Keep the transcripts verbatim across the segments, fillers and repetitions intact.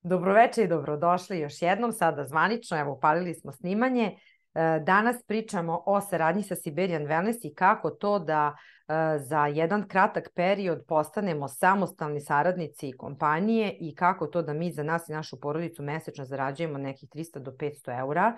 Dobroveče i dobrodošli još jednom, sada zvanično, evo upalili smo snimanje. Danas pričamo o saradnji sa Siberian Wellness i kako to da za jedan kratak period postanemo samostalni saradnici kompanije i kako to da mi za nas i našu porodicu mesečno zarađujemo nekih trista do petsto eura.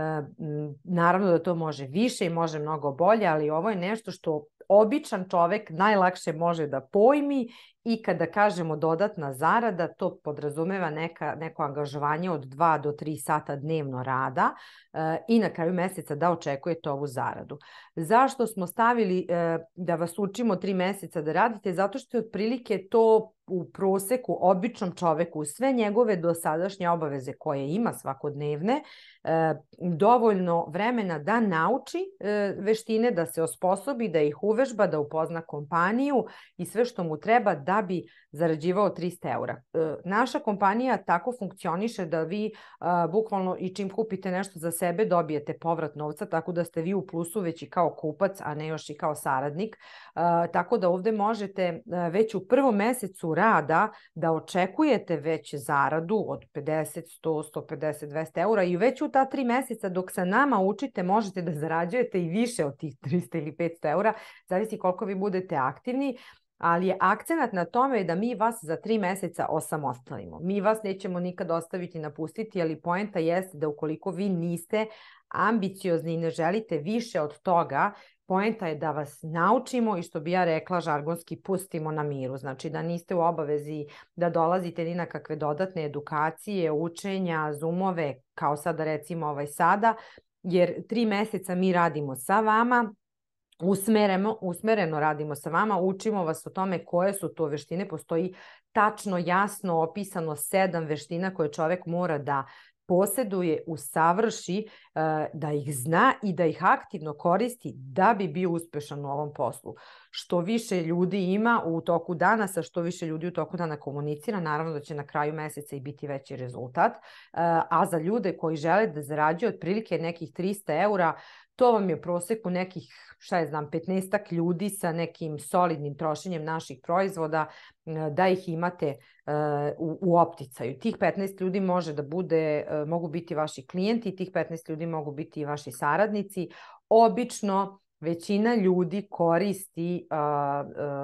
Naravno da to može više i može mnogo bolje, ali ovo je nešto što običan čovek najlakše može da pojmi i kada kažemo dodatna zarada, to podrazumeva neka, neko angažovanje od dva do tri sata dnevno rada e, i na kraju meseca da očekujete ovu zaradu. Zašto smo stavili e, da vas učimo tri meseca da radite? Zato što je otprilike to u proseku običnom čoveku sve njegove dosadašnje obaveze koje ima svakodnevne e, dovoljno vremena da nauči e, veštine, da se osposobi, da ih uvežba, da upozna kompaniju i sve što mu treba da bi zarađivao trista eura. E, naša kompanija tako funkcioniše da vi a, bukvalno i čim kupite nešto za sebe dobijete povrat novca, tako da ste vi u plusu već i kao kupac, a ne još i kao saradnik. A, tako da ovde možete a, već u prvom mesecu rada da očekujete već zaradu od pedeset, sto, sto pedeset, dvesta eura i već u ta tri meseca dok sa nama učite možete da zarađujete i više od tih trista ili petsto eura, zavisi koliko vi budete aktivni. Ali je akcenat na tome da mi vas za tri meseca osamostalimo. Mi vas nećemo nikad ostaviti napustiti, ali poenta jeste da ukoliko vi niste ambiciozni i ne želite više od toga, poenta je da vas naučimo i što bi ja rekla žargonski pustimo na miru. Znači da niste u obavezi da dolazite ni na kakve dodatne edukacije, učenja, zoomove, kao sada recimo ovaj sada, jer tri meseca mi radimo sa vama, Usmereno, usmereno radimo sa vama, učimo vas o tome koje su to veštine, postoji tačno, jasno opisano sedam veština koje čovek mora da poseduje, usavrši, da ih zna i da ih aktivno koristi da bi bio uspešan u ovom poslu. Što više ljudi ima u toku dana, sa što više ljudi u toku dana komunicira, naravno da će na kraju meseca i biti veći rezultat. A za ljude koji žele da zarađuju otprilike nekih trista eura, to vam je proseku nekih, šta je znam, petnaestak ljudi sa nekim solidnim trošenjem naših proizvoda, da ih imate u, u opticaju. Tih petnaest ljudi može da bude, mogu biti vaši klijenti, tih petnaest ljudi mogu biti i vaši saradnici. Obično većina ljudi koristi uh,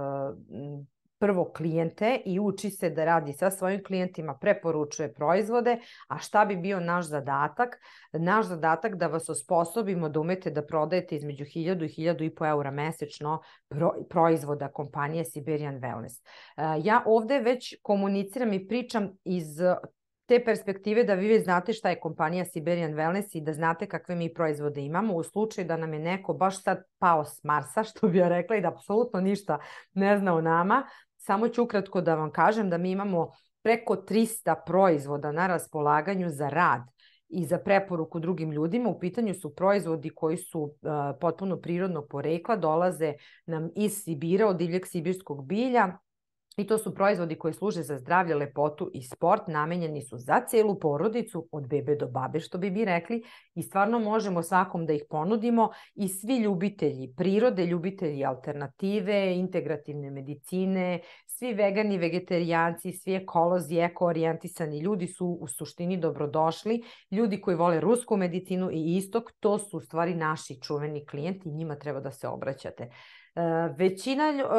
uh, prvo klijente i uči se da radi sa svojim klijentima, preporučuje proizvode, a šta bi bio naš zadatak? Naš zadatak da vas osposobimo da umete da prodajete između hiljadu i hiljadu i po eura mesečno pro, proizvoda kompanije Siberian Wellness. Ja ovde već komuniciram i pričam iz te perspektive da vi već znate šta je kompanija Siberian Wellness i da znate kakve mi proizvode imamo u slučaju da nam je neko baš sad pao s Marsa, što bi ja rekla, i da apsolutno ništa ne zna o nama. Samo ću ukratko da vam kažem da mi imamo preko trista proizvoda na raspolaganju za rad i za preporuku drugim ljudima. U pitanju su proizvodi koji su uh, potpuno prirodnog porekla, dolaze nam iz Sibira, od divljeg sibirskog bilja. I to su proizvodi koji služe za zdravlje, lepotu i sport, namenjeni su za celu porodicu, od bebe do babe, što bi mi rekli, i stvarno možemo svakom da ih ponudimo i svi ljubitelji prirode, ljubitelji alternative, integrativne medicine, svi vegani, vegetarijanci, svi ekolozi, eko-orijentisani ljudi su u suštini dobrodošli. Ljudi koji vole rusku medicinu i istok, to su u stvari naši čuveni klijenti i njima treba da se obraćate. Većina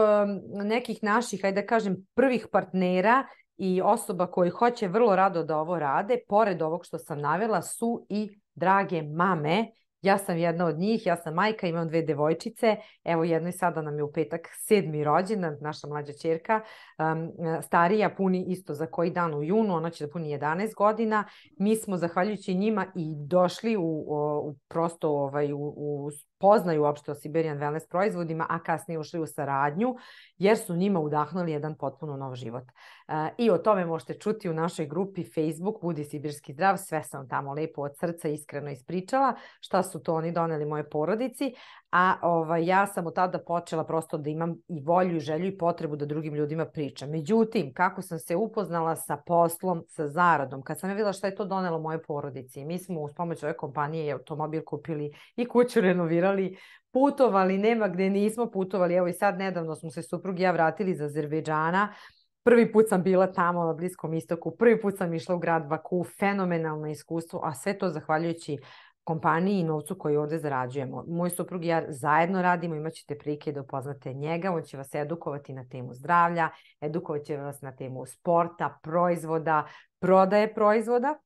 nekih naših, ajde da kažem, prvih partnera i osoba koji hoće vrlo rado da ovo rade, pored ovog što sam navela, su i drage mame. Ja sam jedna od njih, ja sam majka, imam dve devojčice, evo jednoj sada nam je u petak sedmi rođendan, naša mlađa ćerka, um, starija puni isto za koji dan u junu, ona će da puni jedanaest godina. Mi smo zahvaljujući njima i došli u, u prosto ovaj, u, u poznaju uopšte o Siberian Wellness proizvodima, a kasnije ušli u saradnju, jer su njima udahnuli jedan potpuno nov život. E, I o tome možete čuti u našoj grupi Facebook Budi Sibirski zdrav, sve sam tamo lepo od srca iskreno ispričala, šta su to oni doneli moje porodici, a ovaj, ja sam od tada počela prosto da imam i volju i želju i potrebu da drugim ljudima pričam. Međutim, kako sam se upoznala sa poslom, sa zaradom, kad sam ja videla šta je to donelo moje porodici, mi smo uz pomoć ove kompanije i automobil kupili i kuću renovirali, putovali, nema gde nismo putovali, evo i sad nedavno smo se suprug i ja vratili iz Azerbejdžana, Prvi put sam bila tamo na Bliskom istoku, prvi put sam išla u grad Baku, fenomenalno iskustvo, a sve to zahvaljujući kompaniji i novcu koji ovde zarađujemo. Moj suprug i ja zajedno radimo, imat ćete prilike da upoznate njega, on će vas edukovati na temu zdravlja, edukovat će vas na temu sporta, proizvoda, prodaje proizvoda.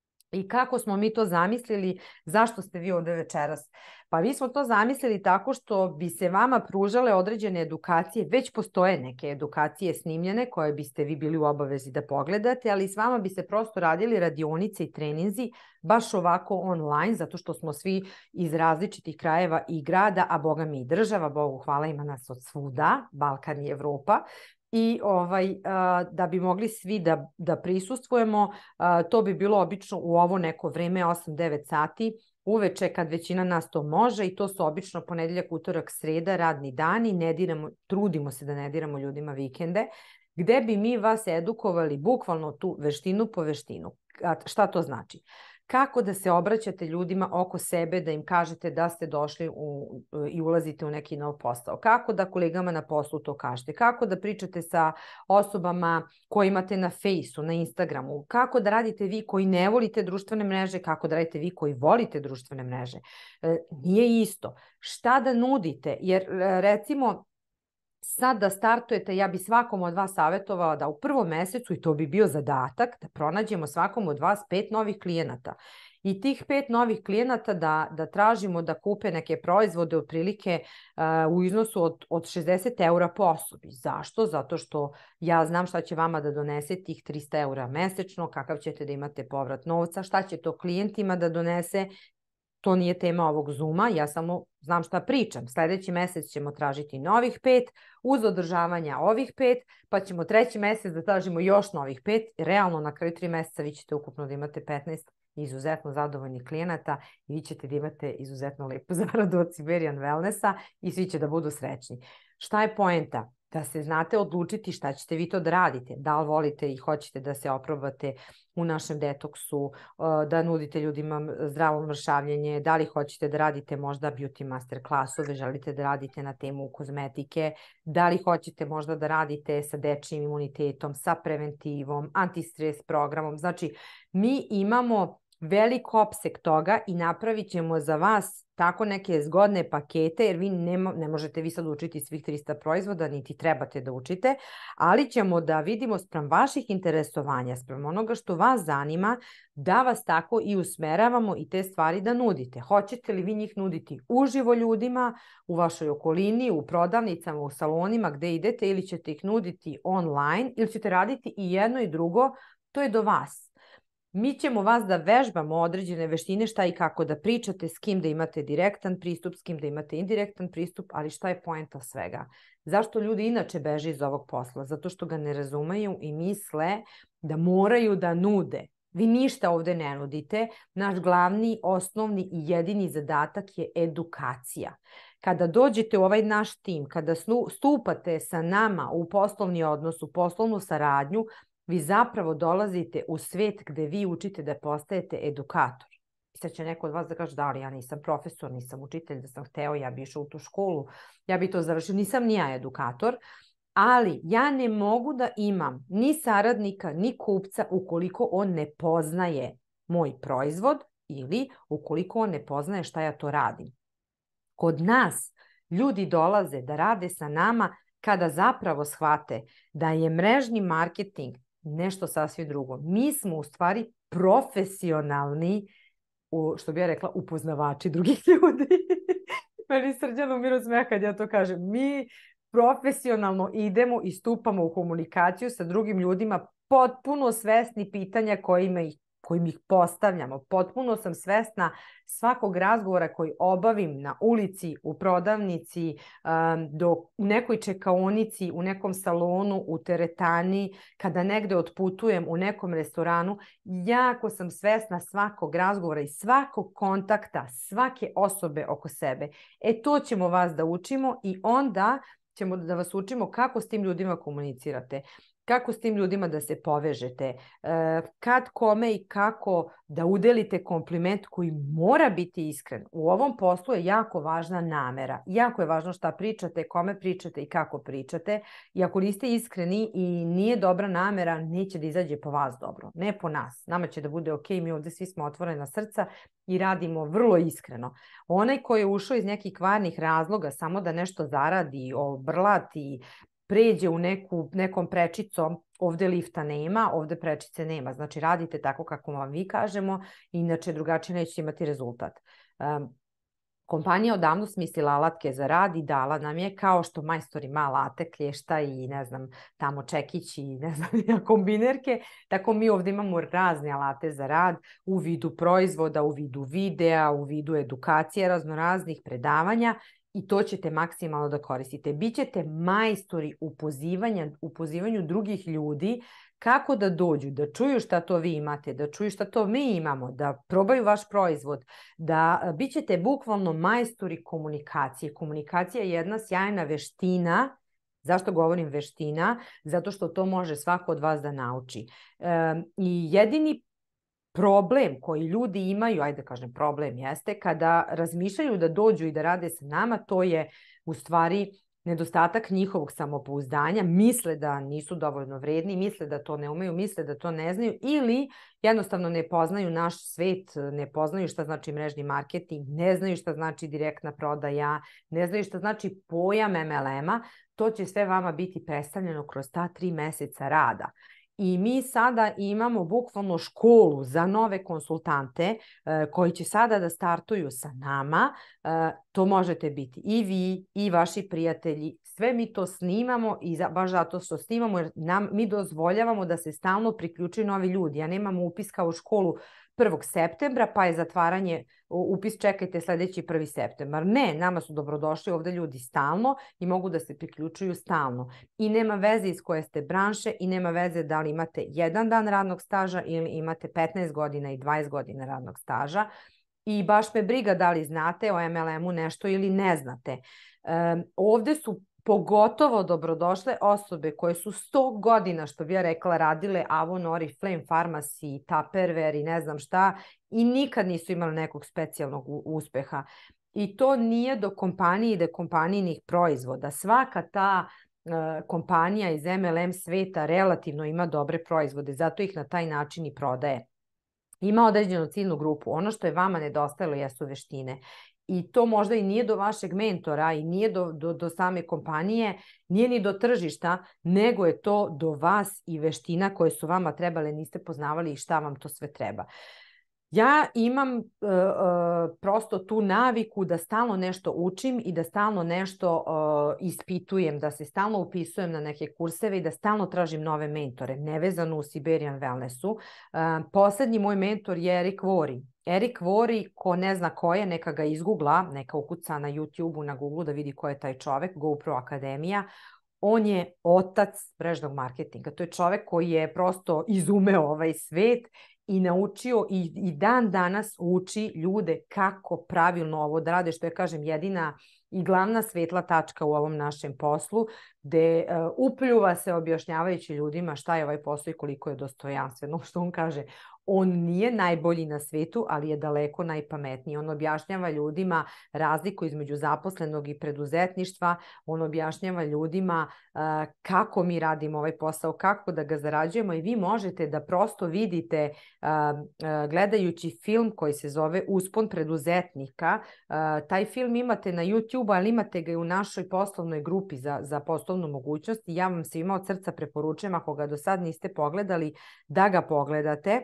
I kako smo mi to zamislili, zašto ste vi ovde večeras? Pa mi smo to zamislili tako što bi se vama pružale određene edukacije, već postoje neke edukacije snimljene koje biste vi bili u obavezi da pogledate, ali s vama bi se prosto radili radionice i treninzi baš ovako online, zato što smo svi iz različitih krajeva i grada, a boga mi i država, Bogu hvala, ima nas od svuda, Balkan i Evropa. I ovaj, da bi mogli svi da, da prisustvujemo, to bi bilo obično u ovo neko vreme, osam devet sati, uveče kad većina nas to može i to su obično ponedeljak, utorak, sreda, radni dani, ne diramo, trudimo se da ne diramo ljudima vikende, gde bi mi vas edukovali bukvalno tu veštinu po veštinu. Šta to znači? Kako da se obraćate ljudima oko sebe, da im kažete da ste došli u, i ulazite u neki nov posao. Kako da kolegama na poslu to kažete. Kako da pričate sa osobama koje imate na Fejsu, na Instagramu. Kako da radite vi koji ne volite društvene mreže, kako da radite vi koji volite društvene mreže. E, nije isto. Šta da nudite? Jer recimo, sad da startujete, ja bi svakom od vas savjetovala da u prvom mesecu, i to bi bio zadatak, da pronađemo svakom od vas pet novih klijenata. I tih pet novih klijenata da, da tražimo da kupe neke proizvode otprilike uh, u iznosu od, od šezdeset eura po osobi. Zašto? Zato što ja znam šta će vama da donese tih trista eura mesečno, kakav ćete da imate povrat novca, šta će to klijentima da donese. To nije tema ovog Zooma, ja samo znam šta pričam. Sljedeći mesec ćemo tražiti novih pet, uz održavanja ovih pet, pa ćemo treći mesec da tražimo još novih pet. Realno na kraju tri meseca vi ćete ukupno da imate petnaest izuzetno zadovoljnih klijenata i vi ćete da imate izuzetno lepu zaradu od Siberian Wellnessa i svi će da budu srećni. Šta je poenta? Da se znate odlučiti šta ćete vi to da radite. Da li volite i hoćete da se oprobate u našem detoksu, da nudite ljudima zdravo mršavljenje, da li hoćete da radite možda beauty master klasove, želite da radite na temu kozmetike, da li hoćete možda da radite sa dečijim imunitetom, sa preventivom, antistres programom. Znači, mi imamo velik opseg toga i napravit ćemo za vas tako neke zgodne pakete, jer vi ne, ne možete vi sad učiti svih trista proizvoda, niti trebate da učite, ali ćemo da vidimo sprem vaših interesovanja, sprem onoga što vas zanima, da vas tako i usmeravamo i te stvari da nudite. Hoćete li vi njih nuditi uživo ljudima, u vašoj okolini, u prodavnicama, u salonima gde idete, ili ćete ih nuditi online, ili ćete raditi i jedno i drugo, to je do vas. Mi ćemo vas da vežbamo određene veštine, šta i kako da pričate, s kim da imate direktan pristup, s kim da imate indirektan pristup, ali šta je poenta svega? Zašto ljudi inače beže iz ovog posla? Zato što ga ne razumeju i misle da moraju da nude. Vi ništa ovde ne nudite. Naš glavni, osnovni i jedini zadatak je edukacija. Kada dođete u ovaj naš tim, kada stupate sa nama u poslovni odnos, u poslovnu saradnju, vi zapravo dolazite u svet gde vi učite da postajete edukator. Sad će neko od vas da kaže, da li ja nisam profesor, nisam učitelj, da sam hteo, ja bi išao u tu školu, ja bi to završio, nisam ni ja edukator, ali ja ne mogu da imam ni saradnika, ni kupca ukoliko on ne poznaje moj proizvod ili ukoliko on ne poznaje šta ja to radim. Kod nas ljudi dolaze da rade sa nama kada zapravo shvate da je mrežni marketing nešto sasvim drugo. Mi smo u stvari profesionalni, u, što bi ja rekla, upoznavači drugih ljudi. Meni Srđan umire od smeha kad ja to kažem. Mi profesionalno idemo i stupamo u komunikaciju sa drugim ljudima, potpuno svesni pitanja kojima ih kojim ih postavljamo. Potpuno sam svesna svakog razgovora koji obavim na ulici, u prodavnici, do, u nekoj čekaonici, u nekom salonu, u teretani, kada negde otputujem u nekom restoranu. Jako sam svesna svakog razgovora i svakog kontakta, svake osobe oko sebe. E to ćemo vas da učimo i onda ćemo da vas učimo kako s tim ljudima komunicirate. kako s tim ljudima da se povežete, kad, kome i kako da udelite kompliment koji mora biti iskren. U ovom poslu je jako važna namera. Jako je važno šta pričate, kome pričate i kako pričate. I ako niste iskreni i nije dobra namera, neće da izađe po vas dobro. Ne po nas. Nama će da bude ok, mi ovde svi smo otvorena srca i radimo vrlo iskreno. Onaj koji je ušao iz nekih kvarnih razloga samo da nešto zaradi, obrlati, pređe u neku, nekom prečicom, ovde lifta nema, ovde prečice nema. Znači radite tako kako vam vi kažemo, inače drugačije nećete imati rezultat. Um, kompanija odavno smislila alatke za rad i dala nam je, kao što majstor ima alate, klješta i ne znam, tamo čekić i ne znam, kombinerke, tako mi ovde imamo razne alate za rad u vidu proizvoda, u vidu videa, u vidu edukacije, raznoraznih predavanja. I to ćete maksimalno da koristite. Bićete majstori u, u pozivanju drugih ljudi kako da dođu, da čuju šta to vi imate, da čuju šta to mi imamo, da probaju vaš proizvod, da bićete bukvalno majstori komunikacije. Komunikacija je jedna sjajna veština. Zašto govorim veština? Zato što to može svako od vas da nauči. E, I jedini problem koji ljudi imaju, ajde da kažem problem jeste, kada razmišljaju da dođu i da rade sa nama, to je u stvari nedostatak njihovog samopouzdanja, misle da nisu dovoljno vredni, misle da to ne umeju, misle da to ne znaju ili jednostavno ne poznaju naš svet, ne poznaju šta znači mrežni marketing, ne znaju šta znači direktna prodaja, ne znaju šta znači pojam em el em-a, to će sve vama biti predstavljeno kroz ta tri meseca rada. I mi sada imamo bukvalno školu za nove konsultante koji će sada da startuju sa nama. To možete biti i vi i vaši prijatelji. Sve mi to snimamo i baš zato što snimamo jer nam, mi dozvoljavamo da se stalno priključuju novi ljudi. Ja nemam upis kao u školu prvog septembra, pa je zatvaranje, upis čekajte sledeći prvi septembar. Ne, nama su dobrodošli ovde ljudi stalno i mogu da se priključuju stalno. I nema veze iz koje ste branše i nema veze da li imate jedan dan radnog staža ili imate petnaest godina i dvadeset godina radnog staža. I baš me briga da li znate o em el em-u nešto ili ne znate. Um, ovde su pogotovo dobrodošle osobe koje su sto godina, što bi ja rekla, radile Avon, Oriflame, Farmacy, Tupperware i ne znam šta i nikad nisu imali nekog specijalnog uspeha. I to nije do kompanije i do kompanijnih proizvoda. Svaka ta uh, kompanija iz em el em sveta relativno ima dobre proizvode, zato ih na taj način i prodaje. Ima određenu ciljnu grupu. Ono što je vama nedostajalo jesu veštine. I to možda i nije do vašeg mentora i nije do, do, do same kompanije, nije ni do tržišta, nego je to do vas i veština koje su vama trebale, niste poznavali i šta vam to sve treba. Ja imam uh, uh, prosto tu naviku da stalno nešto učim i da stalno nešto uh, ispitujem, da se stalno upisujem na neke kurseve i da stalno tražim nove mentore, nevezano u Siberian Wellnessu. Uh, poslednji moj mentor je Erik Worre. Erik Worre, ko ne zna ko je, neka ga izgoogla, neka ukuca na YouTube-u, na Google da vidi ko je taj čovek, GoPro Akademija. On je otac mrežnog marketinga. To je čovek koji je prosto izumeo ovaj svet i naučio i, i dan danas uči ljude kako pravilno ovo da rade, što je, kažem, jedina i glavna svetla tačka u ovom našem poslu, gde uh, upljuva se objašnjavajući ljudima šta je ovaj posao i koliko je dostojanstveno, što on kaže. On nije najbolji na svetu, ali je daleko najpametniji. On objašnjava ljudima razliku između zaposlenog i preduzetništva. On objašnjava ljudima uh, kako mi radimo ovaj posao, kako da ga zarađujemo i vi možete da prosto vidite uh, uh, gledajući film koji se zove Uspon preduzetnika. Uh, taj film imate na YouTube, ali imate ga i u našoj poslovnoj grupi za, za poslovnu mogućnost i ja vam svima od srca preporučujem, ako ga do sad niste pogledali, da ga pogledate.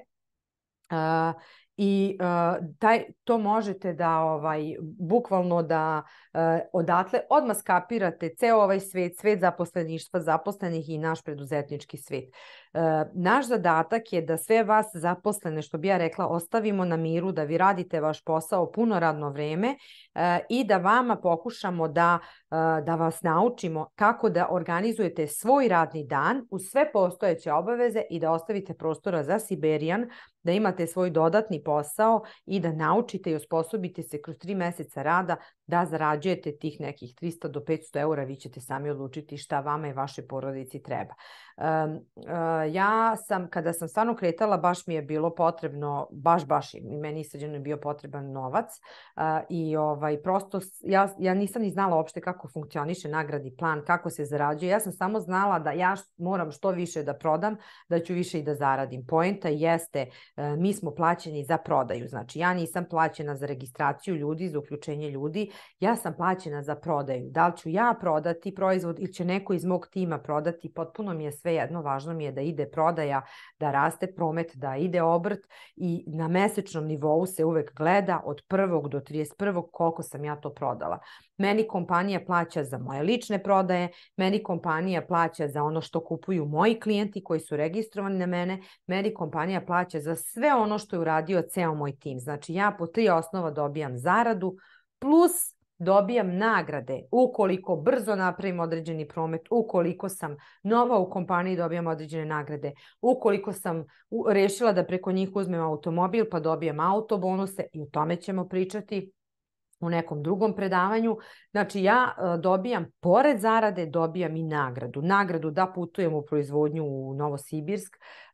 Uh, I uh, taj, to možete da ovaj, bukvalno da uh, odatle odmah skapirate ceo ovaj svet, svet zaposleništva, zaposlenih i naš preduzetnički svet. Uh, naš zadatak je da sve vas zaposlene, što bi ja rekla, ostavimo na miru, da vi radite vaš posao puno radno vreme uh, i da vama pokušamo da, uh, da vas naučimo kako da organizujete svoj radni dan uz sve postojeće obaveze i da ostavite prostora za Siberian, da imate svoj dodatni posao i da naučite i osposobite se kroz tri meseca rada da zarađujete tih nekih trista do petsto eura, vi ćete sami odlučiti šta vama i vašoj porodici treba. Um, uh, ja sam, kada sam stvarno kretala, baš mi je bilo potrebno, baš, baš i meni istrađeno je bio potreban novac uh, i ovaj, prosto ja, ja nisam ni znala uopšte kako funkcioniše nagradni plan, kako se zarađuje. Ja sam samo znala da ja moram što više da prodam, da ću više i da zaradim. Poenta jeste, uh, mi smo plaćeni za prodaju. Znači, ja nisam plaćena za registraciju ljudi, za uključenje ljudi, ja sam plaćena za prodaju. Da li ću ja prodati proizvod ili će neko iz mog tima prodati, potpuno mi je sve jedno, važno mi je da ide prodaja, da raste promet, da ide obrt i na mesečnom nivou se uvek gleda od prvog do trideset prvog koliko sam ja to prodala. Meni kompanija plaća za moje lične prodaje, meni kompanija plaća za ono što kupuju moji klijenti koji su registrovani na mene, meni kompanija plaća za sve ono što je uradio ceo moj tim. Znači ja po tri osnova dobijam zaradu plus dobijam nagrade ukoliko brzo napravim određeni promet, ukoliko sam nova u kompaniji dobijam određene nagrade, ukoliko sam rešila da preko njih uzmem automobil pa dobijam auto bonuse i o tome ćemo pričati u nekom drugom predavanju. Znači ja dobijam, pored zarade, dobijam i nagradu. Nagradu da putujem u proizvodnju u Novosibirsk.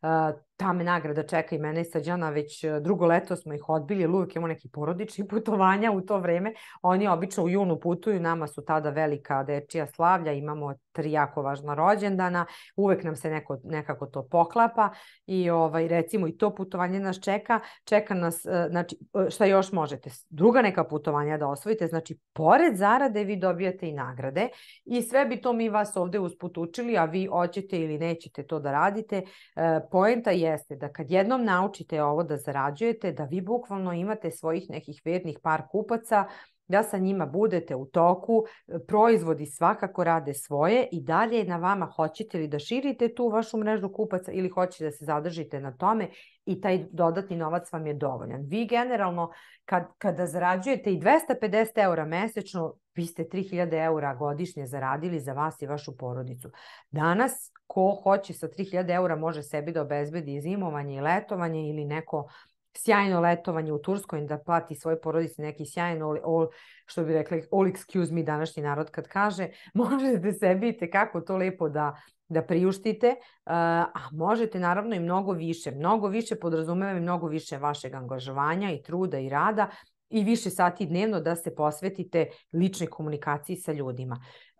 Ta me nagrada čeka i mene i Srđana, već drugo leto smo ih odbili, jer uvijek imamo neki porodični putovanja u to vreme. Oni obično u junu putuju, nama su tada velika dečija slavlja, imamo tri jako važna rođendana, uvek nam se neko, nekako to poklapa i ovaj, recimo i to putovanje nas čeka, čeka nas, znači šta još možete, druga neka putovanja da osvojite, znači pored zarade vi dobijate i nagrade i sve bi to mi vas ovde usput učili, a vi hoćete ili nećete to da radite. Poenta jeste da kad jednom naučite ovo da zarađujete, da vi bukvalno imate svojih nekih vernih par kupaca, da sa njima budete u toku, proizvodi svakako rade svoje i dalje je na vama hoćete li da širite tu vašu mrežu kupaca ili hoćete da se zadržite na tome i taj dodatni novac vam je dovoljan. Vi generalno kad, kada zarađujete i dvesta pedeset eura mesečno, vi ste tri hiljade eura godišnje zaradili za vas i vašu porodicu. Danas ko hoće sa tri hiljade eura može sebi da obezbedi zimovanje i letovanje ili neko sjajno letovanje u Turskoj da plati svoj porodici neki sjajno, all, što bi rekli, all excuse me današnji narod kad kaže, možete sebi kako to lepo da, da priuštite, a možete naravno i mnogo više. Mnogo više podrazumeva i mnogo više vašeg angažovanja i truda i rada i više sati dnevno da se posvetite ličnoj komunikaciji sa ljudima.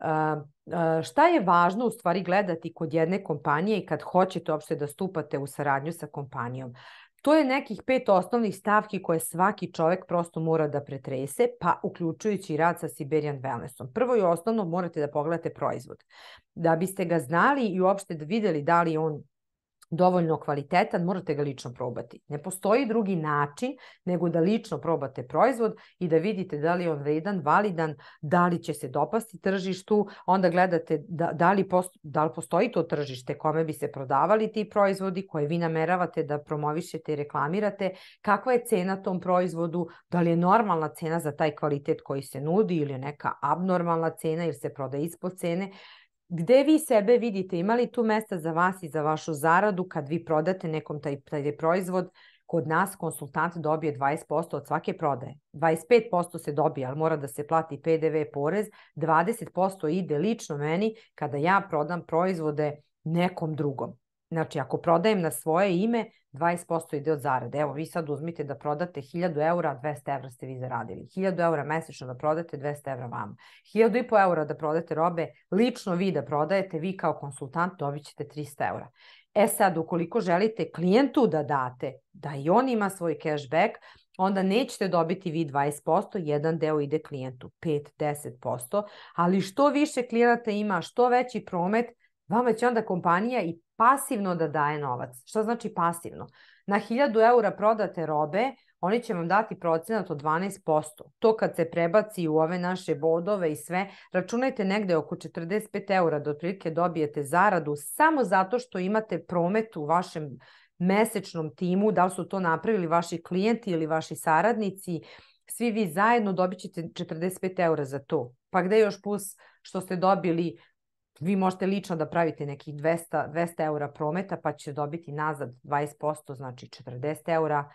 Šta je važno u stvari gledati kod jedne kompanije i kad hoćete uopšte da stupate u saradnju sa kompanijom? To je nekih pet osnovnih stavki koje svaki čovek prosto mora da pretrese, pa uključujući i rad sa Siberian Wellnessom. Prvo i osnovno morate da pogledate proizvod. Da biste ga znali i uopšte da videli da li on dovoljno kvalitetan, morate ga lično probati. Ne postoji drugi način nego da lično probate proizvod i da vidite da li je on vredan, validan, da li će se dopasti tržištu, onda gledate da, da, li, posto, da li postoji to tržište kome bi se prodavali ti proizvodi koje vi nameravate da promovišete i reklamirate, kakva je cena tom proizvodu, da li je normalna cena za taj kvalitet koji se nudi ili je neka abnormalna cena ili se prodaje ispod cene. Gde vi sebe vidite, imali tu mesta za vas i za vašu zaradu kad vi prodate nekom taj, taj proizvod? Kod nas konsultant dobije dvadeset posto od svake prodaje. dvadeset pet posto se dobije, ali mora da se plati pe de ve porez. dvadeset posto ide lično meni kada ja prodam proizvode nekom drugom. Znači, ako prodajem na svoje ime, dvadeset posto ide od zarade. Evo, vi sad uzmite da prodate hiljadu eura, dvesta evra ste vi zaradili. hiljadu eura mesečno da prodate, dvesta evra vama. hiljadu i po eura da prodate robe, lično vi da prodajete, vi kao konsultant dobit ćete trista eura. E sad, ukoliko želite klijentu da date, da i on ima svoj cashback, onda nećete dobiti vi dvadeset posto, jedan deo ide klijentu, pet do deset posto, ali što više klijenata ima, što veći promet, vama će onda kompanija i pasivno da daje novac. Što znači pasivno? Na hiljadu eura prodate robe, oni će vam dati procenat od dvanaest posto. To kad se prebaci u ove naše bodove i sve, računajte negde oko četrdeset pet eura da otprilike dobijete zaradu samo zato što imate promet u vašem mesečnom timu, da li su to napravili vaši klijenti ili vaši saradnici, svi vi zajedno dobit ćete četrdeset pet eura za to. Pa gde još plus što ste dobili, vi možete lično da pravite nekih dvesta, dvesta eura prometa pa ćete dobiti nazad dvadeset posto, znači četrdeset eura.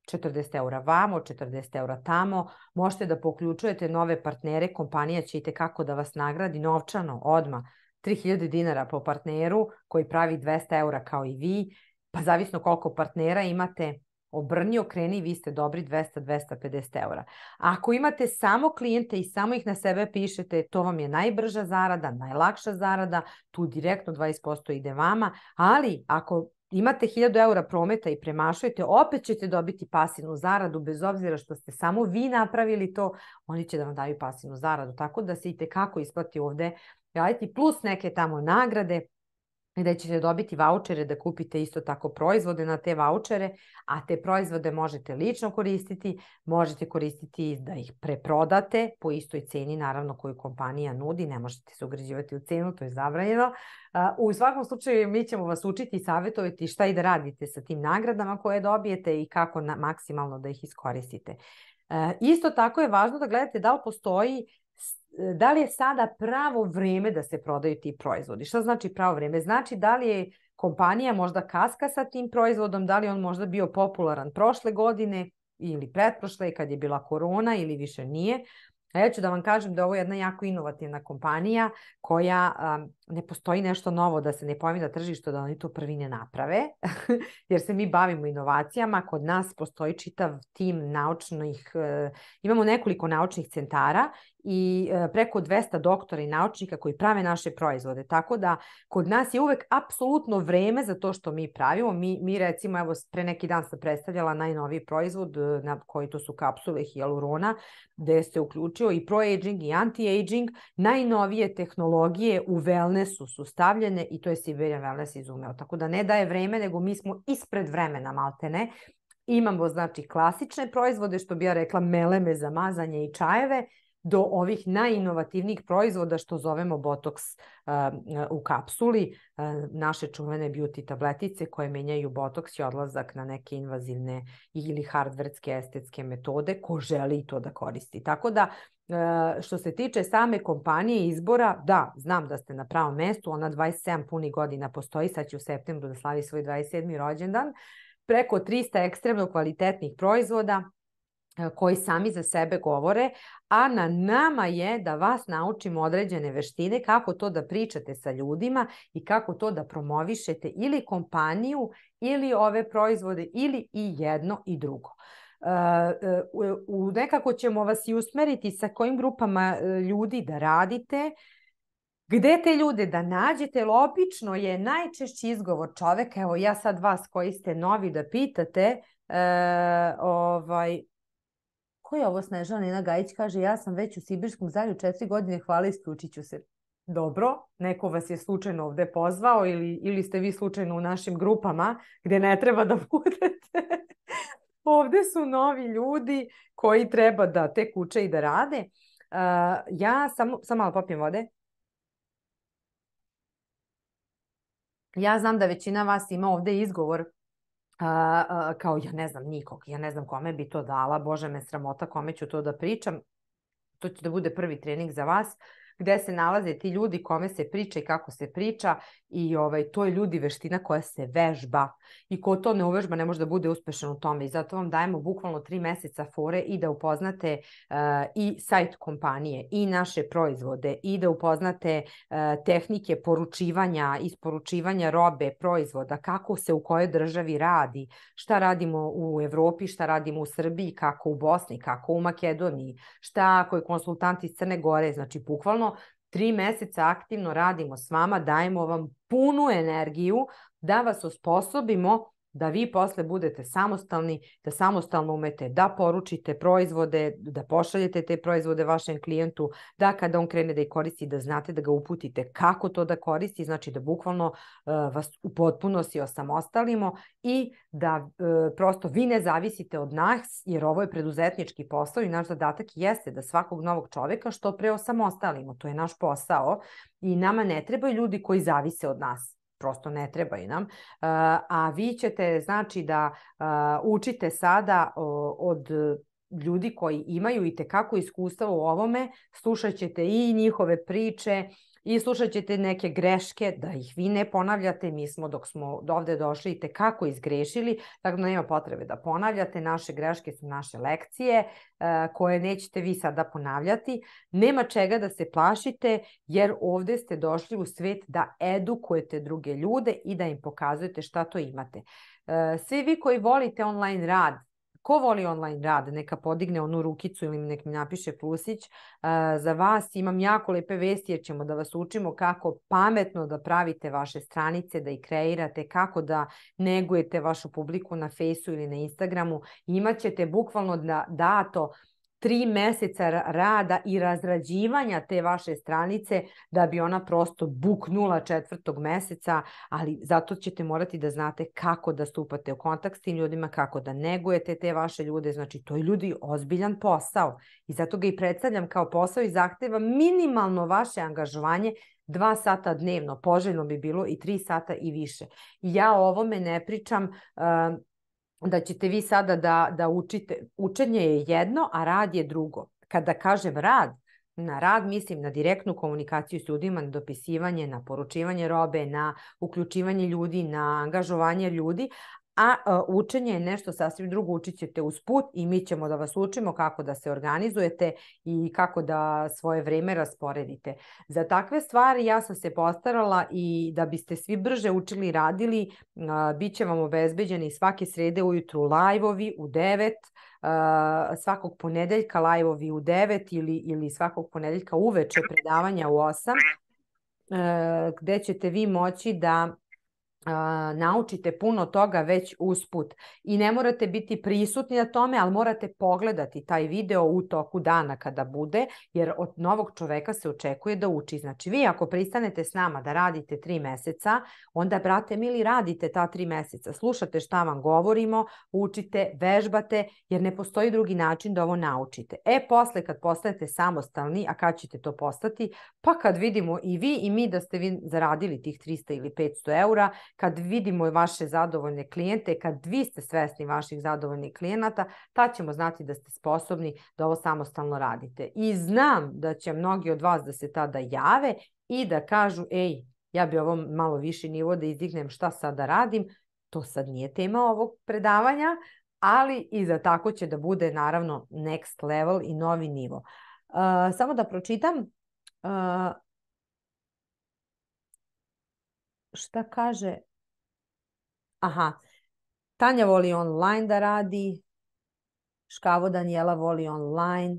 četrdeset eura vamo, četrdeset eura tamo, možete da poključujete nove partnere, kompanija će itekako da vas nagradi novčano, odmah, tri hiljade dinara po partneru koji pravi dvesta eura kao i vi, pa zavisno koliko partnera imate, obrni, okreni, vi ste dobri dvesta do dvesta pedeset eura. Ako imate samo klijente i samo ih na sebe pišete, to vam je najbrža zarada, najlakša zarada, tu direktno dvadeset posto ide vama, ali ako imate hiljadu eura prometa i premašujete, opet ćete dobiti pasivnu zaradu, bez obzira što ste samo vi napravili to, oni će da vam daju pasivnu zaradu, tako da se itekako isplati ovde raditi, plus neke tamo nagrade, gde ćete dobiti vaučere da kupite isto tako proizvode na te vaučere, a te proizvode možete lično koristiti, možete koristiti da ih preprodate po istoj ceni, naravno, koju kompanija nudi, ne možete se ugrađivati u cenu, to je zabranjeno. U svakom slučaju mi ćemo vas učiti i savjetovati šta i da radite sa tim nagradama koje dobijete i kako maksimalno da ih iskoristite. Isto tako je važno da gledate da li postoji da li je sada pravo vreme da se prodaju ti proizvodi. Šta znači pravo vreme? Znači da li je kompanija možda kaska sa tim proizvodom, da li on možda bio popularan prošle godine ili pretprošle kad je bila korona ili više nije. A ja ću da vam kažem da je ovo jedna jako inovativna kompanija koja um, ne postoji nešto novo da se ne pojavi na tržištu da oni to prvi ne naprave, jer se mi bavimo inovacijama. Kod nas postoji čitav tim naučnih, uh, imamo nekoliko naučnih centara i uh, preko dvesta doktora i naučnika koji prave naše proizvode. Tako da kod nas je uvek apsolutno vreme za to što mi pravimo. Mi, mi recimo, evo pre neki dan sam predstavljala najnoviji proizvod uh, na koji to su kapsule hijalurona, gde se uključio i pro-aging i anti-aging, najnovije tehnologije u wellnessu su stavljene i to je Siberian Wellness izumeo. Tako da ne daje vreme, nego mi smo ispred vremena maltene. Imamo znači klasične proizvode, što bi ja rekla meleme za mazanje i čajeve, do ovih najinovativnijih proizvoda što zovemo botoks uh, u kapsuli, uh, naše čuvene beauty tabletice koje menjaju botoks i odlazak na neke invazivne ili hardverske estetske metode, ko želi to da koristi. Tako da uh, što se tiče same kompanije izbora, da, znam da ste na pravom mestu, ona dvadeset sedam punih godina postoji, sad će u septembru da slavi svoj dvadeset sedmi rođendan, preko trista ekstremno kvalitetnih proizvoda koji sami za sebe govore, a na nama je da vas naučimo određene veštine kako to da pričate sa ljudima i kako to da promovišete ili kompaniju ili ove proizvode ili i jedno i drugo. U nekako ćemo vas i usmeriti sa kojim grupama ljudi da radite, gde te ljude da nađete, jer obično je najčešći izgovor čoveka, evo ja sad vas koji ste novi da pitate, e, ovaj, ko je ovo Snežana Nina Gajić, kaže ja sam već u Sibirskom zalju četiri godine, hvala, isključit ću se. Dobro, neko vas je slučajno ovde pozvao ili, ili ste vi slučajno u našim grupama gde ne treba da budete. Ovde su novi ljudi koji treba da tek uče i da rade. Uh, ja samo, samo malo popijem vode. Ja znam da većina vas ima ovde izgovor uh, uh, kao ja ne znam nikog, ja ne znam kome bi to dala, bože me sramota kome ću to da pričam. To će da bude prvi trening za vas, gde se nalaze ti ljudi kome se priča i kako se priča i ovaj, to je ljudi veština koja se vežba i ko to ne uvežba ne može da bude uspešan u tome i zato vam dajemo bukvalno tri meseca fore i da upoznate uh, i sajt kompanije i naše proizvode i da upoznate uh, tehnike poručivanja, isporučivanja robe, proizvoda, kako se u kojoj državi radi, šta radimo u Evropi, šta radimo u Srbiji, kako u Bosni, kako u Makedoniji, šta ako je konsultant iz Crne Gore, znači bukvalno tri meseca aktivno radimo s vama, dajemo vam punu energiju da vas osposobimo da vi posle budete samostalni, da samostalno umete da poručite proizvode, da pošaljete te proizvode vašem klijentu, da kada on krene da ih koristi, da znate da ga uputite kako to da koristi, znači da bukvalno uh, vas u potpunosti osamostalimo i da uh, prosto vi ne zavisite od nas, jer ovo je preduzetnički posao i naš zadatak jeste da svakog novog čoveka što pre osamostalimo, to je naš posao i nama ne trebaju ljudi koji zavise od nas. Prosto ne trebaju nam, a vi ćete znači da učite sada od ljudi koji imaju i tekako iskustva u ovome, slušat ćete i njihove priče i slušat ćete neke greške, da ih vi ne ponavljate. Mi smo dok smo ovde došli i tekako izgrešili, tako da nema potrebe da ponavljate. Naše greške su naše lekcije koje nećete vi sada ponavljati. Nema čega da se plašite, jer ovde ste došli u svet da edukujete druge ljude i da im pokazujete šta to imate. Svi vi koji volite online rad, ko voli online rad, neka podigne onu rukicu ili nek mi napiše plusić. Za vas imam jako lepe vesti jer ćemo da vas učimo kako pametno da pravite vaše stranice, da ih kreirate, kako da negujete vašu publiku na Fejsu ili na Instagramu. Imaćete bukvalno dato tri meseca rada i razrađivanja te vaše stranice da bi ona prosto buknula četvrtog meseca, ali zato ćete morati da znate kako da stupate u kontakt s tim ljudima, kako da negujete te vaše ljude. Znači, to je ljudi ozbiljan posao i zato ga i predstavljam kao posao i zahteva minimalno vaše angažovanje, dva sata dnevno, poželjno bi bilo i tri sata i više. Ja o ovome ne pričam uh, da ćete vi sada da, da učite. Učenje je jedno, a rad je drugo. Kada kažem rad, na rad mislim na direktnu komunikaciju s ljudima, na dopisivanje, na poručivanje robe, na uključivanje ljudi, na angažovanje ljudi, a učenje je nešto sasvim drugo. Učit ćete usput i mi ćemo da vas učimo kako da se organizujete i kako da svoje vreme rasporedite. Za takve stvari ja sam se postarala i da biste svi brže učili i radili, bit će vam obezbeđeni svake srede ujutru live-ovi u devet, svakog ponedeljka live-ovi u devet ili, ili svakog ponedeljka uveče predavanja u osam, gde ćete vi moći da Uh, naučite puno toga već usput i ne morate biti prisutni na tome, ali morate pogledati taj video u toku dana kada bude, jer od novog čoveka se očekuje da uči. Znači vi ako pristanete s nama da radite tri meseca, onda brate mili radite ta tri meseca, slušate šta vam govorimo, učite, vežbate, jer ne postoji drugi način da ovo naučite. E posle kad postanete samostalni, a kad ćete to postati, pa kad vidimo i vi i mi da ste vi zaradili tih trista ili petsto eura, kad vidimo vaše zadovoljne klijente, kad vi ste svesni vaših zadovoljnih klijenata, tad ćemo znati da ste sposobni da ovo samostalno radite. I znam da će mnogi od vas da se tada jave i da kažu, ej, ja bi ovo malo viši nivo da izdignem, šta sad da radim. To sad nije tema ovog predavanja, ali i za tako će da bude naravno next level i novi nivo. Uh, samo da pročitam. Uh, šta kaže? Aha, Tanja voli online da radi, Škavo Danijela voli online,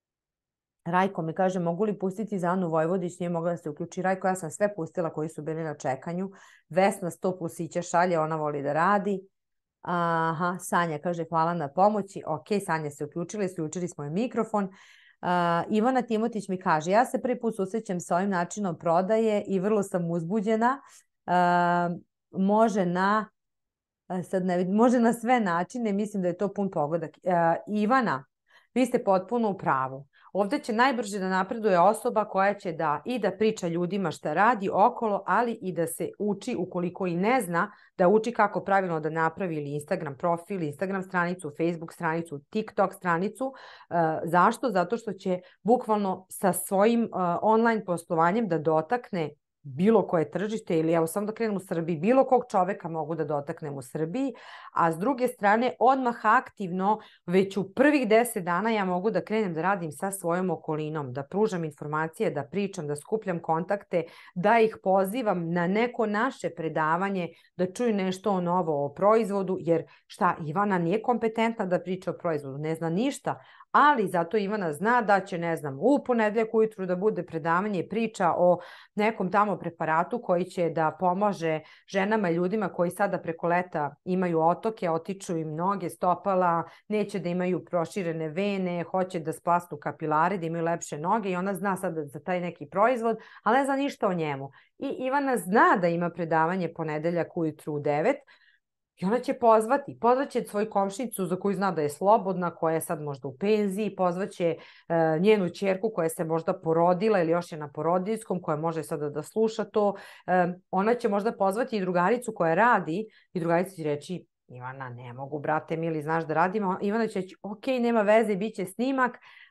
Rajko mi kaže, mogu li pustiti za Anu Vojvodić, nije mogla da se uključi. Rajko, ja sam sve pustila koji su bili na čekanju. Vesna sto plusića šalje, ona voli da radi. Aha, Sanja kaže, hvala na pomoći. Ok, Sanja se uključila, isključili smo je mikrofon. Uh, Ivana Timotić mi kaže, ja se prvi put susrećem sa ovim načinom prodaje i vrlo sam uzbuđena. Uh, može na sad ne vidim, može na sve načine, mislim da je to pun pogodak. Uh, Ivana, vi ste potpuno u pravu. Ovde će najbrže da napreduje osoba koja će da i da priča ljudima šta radi okolo, ali i da se uči, ukoliko i ne zna, da uči kako pravilno da napravi ili Instagram profil, Instagram stranicu, Facebook stranicu, TikTok stranicu. Uh, zašto? Zato što će bukvalno sa svojim uh, online poslovanjem da dotakne bilo koje tržište ili evo samo da krenem u Srbiji, bilo kog čoveka mogu da dotaknem u Srbiji, a s druge strane odmah aktivno već u prvih deset dana ja mogu da krenem da radim sa svojom okolinom, da pružam informacije, da pričam, da skupljam kontakte, da ih pozivam na neko naše predavanje, da čuju nešto novo o proizvodu, jer šta, Ivana nije kompetentna da priča o proizvodu, ne zna ništa, ali zato Ivana zna da će, ne znam, u ponedeljak ujutru da bude predavanje i priča o nekom tamo preparatu koji će da pomaže ženama i ljudima koji sada preko leta imaju otoke, otiču im noge, stopala, neće da imaju proširene vene, hoće da splasnu kapilare, da imaju lepše noge i ona zna sada za taj neki proizvod, ali ne zna ništa o njemu. I Ivana zna da ima predavanje ponedeljak ujutru u devet, i ona će pozvati, pozvaće svoju komšinicu za koju zna da je slobodna, koja je sad možda u penziji, pozvaće uh, njenu ćerku koja se možda porodila ili još je na porodiljskom, koja može sada da sluša to. Uh, ona će možda pozvati i drugaricu koja radi i drugarica će reći, Ivana, ne mogu, brate mili, znaš da radimo. Ivana će reći, ok, nema veze, bit će snimak,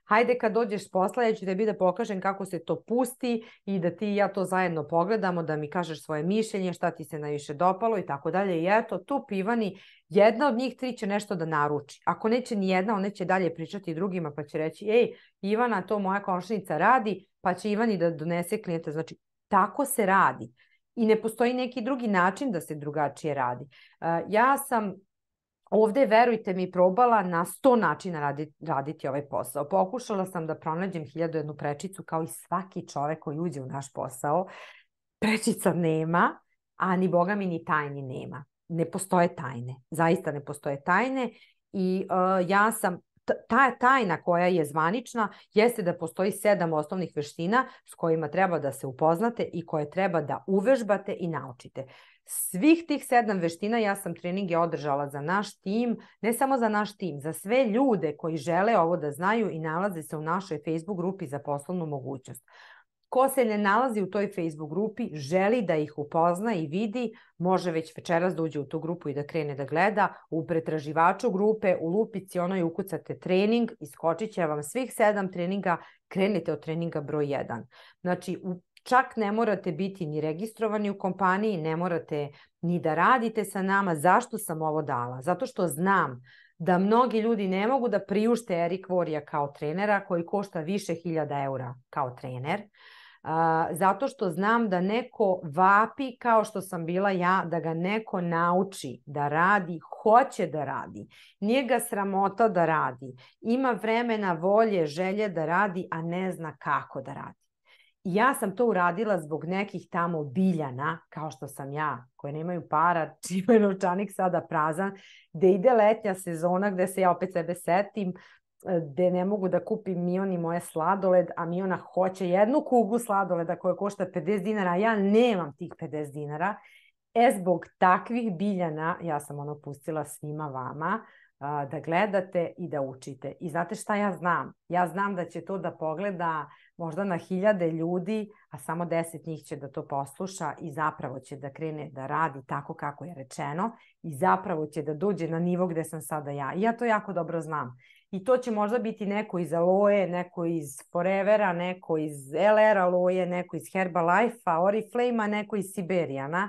hajde kad dođeš s posla, ja ću tebi da pokažem kako se to pusti i da ti i ja to zajedno pogledamo, da mi kažeš svoje mišljenje, šta ti se najviše dopalo i tako dalje. I eto, tu Ivani, jedna od njih tri će nešto da naruči. Ako neće ni jedna, ona će dalje pričati drugima pa će reći, ej, Ivana, to moja komšinica radi, pa će Ivani da donese klijenta. Znači, tako se radi. I ne postoji neki drugi način da se drugačije radi. Ja sam ovde, verujte mi, probala na sto načina radi, raditi ovaj posao. Pokušala sam da pronađem hiljadu jednu prečicu kao i svaki čovek koji uđe u naš posao. Prečica nema, a ni boga mi ni tajni nema. Ne postoje tajne. Zaista ne postoje tajne i uh, ja sam ta tajna koja je zvanična jeste da postoji sedam osnovnih veština s kojima treba da se upoznate i koje treba da uvežbate i naučite. Svih tih sedam veština ja sam treninge održala za naš tim, ne samo za naš tim, za sve ljude koji žele ovo da znaju i nalaze se u našoj Facebook grupi za poslovnu mogućnost. Ko se ne nalazi u toj Facebook grupi, želi da ih upozna i vidi, može već večeras da uđe u tu grupu i da krene da gleda. U pretraživaču grupe, u lupici onoj ukucate trening, iskočit će vam svih sedam treninga, krenete od treninga broj jedan. Znači, čak ne morate biti ni registrovani u kompaniji, ne morate ni da radite sa nama. Zašto sam ovo dala? Zato što znam da mnogi ljudi ne mogu da priušte Erik Vorija kao trenera koji košta više hiljada eura kao trener. Uh, zato što znam da neko vapi kao što sam bila ja, da ga neko nauči da radi, hoće da radi. Nije ga sramota da radi. Ima vremena, volje, želje da radi, a ne zna kako da radi. I ja sam to uradila zbog nekih tamo biljana, kao što sam ja, koje nemaju para, čima je novčanik sada prazan, gde ide letnja sezona, gde se ja opet sebe setim, gde ne mogu da kupim Mioni moje sladoled, a Miona hoće jednu kuglu sladoleda koja košta pedeset dinara, a ja nemam tih pedeset dinara. E, zbog takvih biljana ja sam ono pustila svima vama da gledate i da učite. I znate šta ja znam? Ja znam da će to da pogleda možda na hiljade ljudi, a samo deset njih će da to posluša i zapravo će da krene da radi tako kako je rečeno i zapravo će da dođe na nivo gde sam sada ja. I ja to jako dobro znam. I to će možda biti neko iz Aloe, neko iz Forevera, neko iz L R Aloe, neko iz Herbalife-a, Oriflame-a, neko iz Siberijana.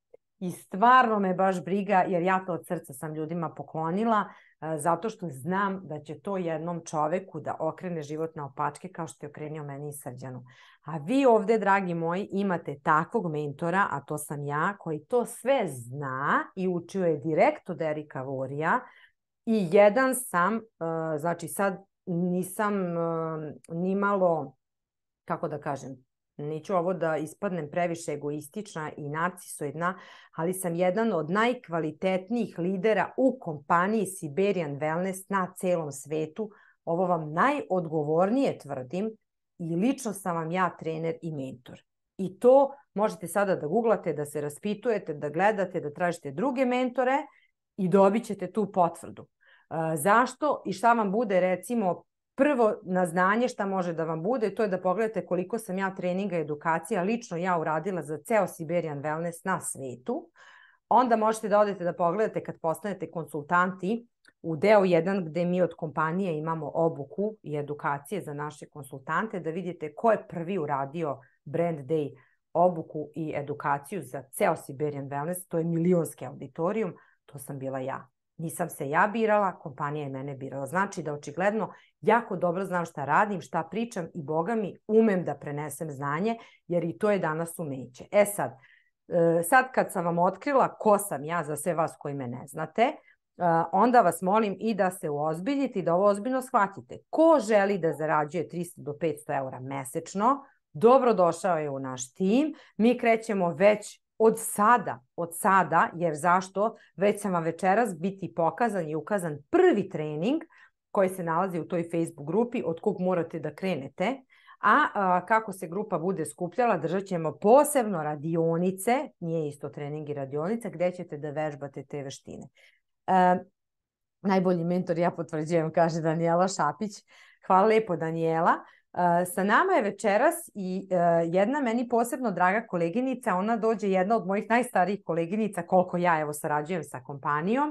I stvarno me baš briga, jer ja to od srca sam ljudima poklonila, zato što znam da će to jednom čoveku da okrene život na opačke kao što je okrenio meni i Srđanu. A vi ovde, dragi moji, imate takvog mentora, a to sam ja, koji to sve zna i učio je direkt od Erika Vorija. I jedan sam, znači sad nisam ni malo, kako da kažem, neću ovo da ispadnem previše egoistična i narcisoidna, ali sam jedan od najkvalitetnijih lidera u kompaniji Siberian Wellness na celom svetu. Ovo vam najodgovornije tvrdim i lično sam vam ja trener i mentor. I to možete sada da googlate, da se raspitujete, da gledate, da tražite druge mentore i dobit ćete tu potvrdu. Zašto i šta vam bude, recimo, prvo na znanje šta može da vam bude, to je da pogledate koliko sam ja treninga i edukacija lično ja uradila za ceo Siberian Wellness na svetu. Onda možete da odete da pogledate kad postanete konsultanti u deo jedan gde mi od kompanije imamo obuku i edukacije za naše konsultante, da vidite ko je prvi uradio Brand Day obuku i edukaciju za ceo Siberian Wellness, to je milionski auditorijum, to sam bila ja. Nisam se ja birala, kompanija je mene birala. Znači da očigledno jako dobro znam šta radim, šta pričam i boga mi umem da prenesem znanje, jer i to je danas umeće. E sad, sad kad sam vam otkrila ko sam ja za sve vas koji me ne znate, onda vas molim i da se uozbiljite i da ovo ozbiljno shvatite. Ko želi da zarađuje trista do petsto eura mesečno, dobrodošao je u naš tim. Mi krećemo već od sada, od sada, jer zašto? Već sam vam večeras biti pokazan i ukazan prvi trening koji se nalazi u toj Facebook grupi od kog morate da krenete. A, a kako se grupa bude skupljala, držat ćemo posebno radionice, nije isto trening i radionica, gde ćete da vežbate te veštine. E, najbolji mentor, ja potvrđujem, kaže Danijela Šapić. Hvala lepo, Danijela. Sa nama je večeras i jedna meni posebno draga koleginica, ona dođe, jedna od mojih najstarijih koleginica, koliko ja evo sarađujem sa kompanijom.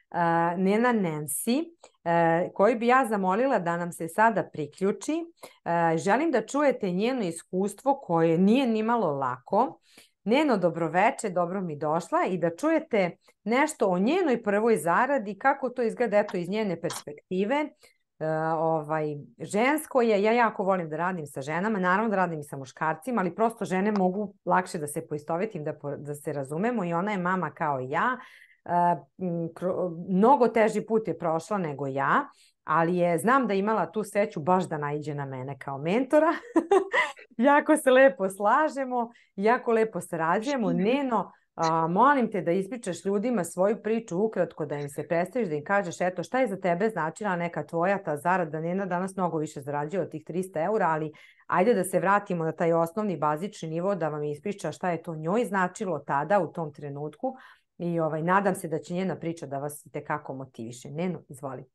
Nena Nancy, koju bi ja zamolila da nam se sada priključi. Želim da čujete njeno iskustvo koje nije nimalo lako. Njeno dobroveče, dobro mi došla, i da čujete nešto o njenoj prvoj zaradi, kako to izgleda eto iz njene perspektive. Uh, ovaj, žensko je, ja jako volim da radim sa ženama, naravno da radim i sa muškarcima, ali prosto žene mogu lakše da se poistovetim, da, da se razumemo, i ona je mama kao i ja. Uh, kro, mnogo teži put je prošla nego ja, ali je, znam da je imala tu sreću baš da naiđe na mene kao mentora. Jako se lepo slažemo, jako lepo sarađujemo. Neno, a, molim te da ispričaš ljudima svoju priču ukratko, da im se predstaviš, da im kažeš eto šta je za tebe značila neka tvoja ta zarada. Nena danas mnogo više zarađuje od tih trista eura, ali ajde da se vratimo na taj osnovni bazični nivo, da vam ispriča šta je to njoj značilo tada u tom trenutku, i ovaj, nadam se da će njena priča da vas itekako motiviše. Neno, izvoli.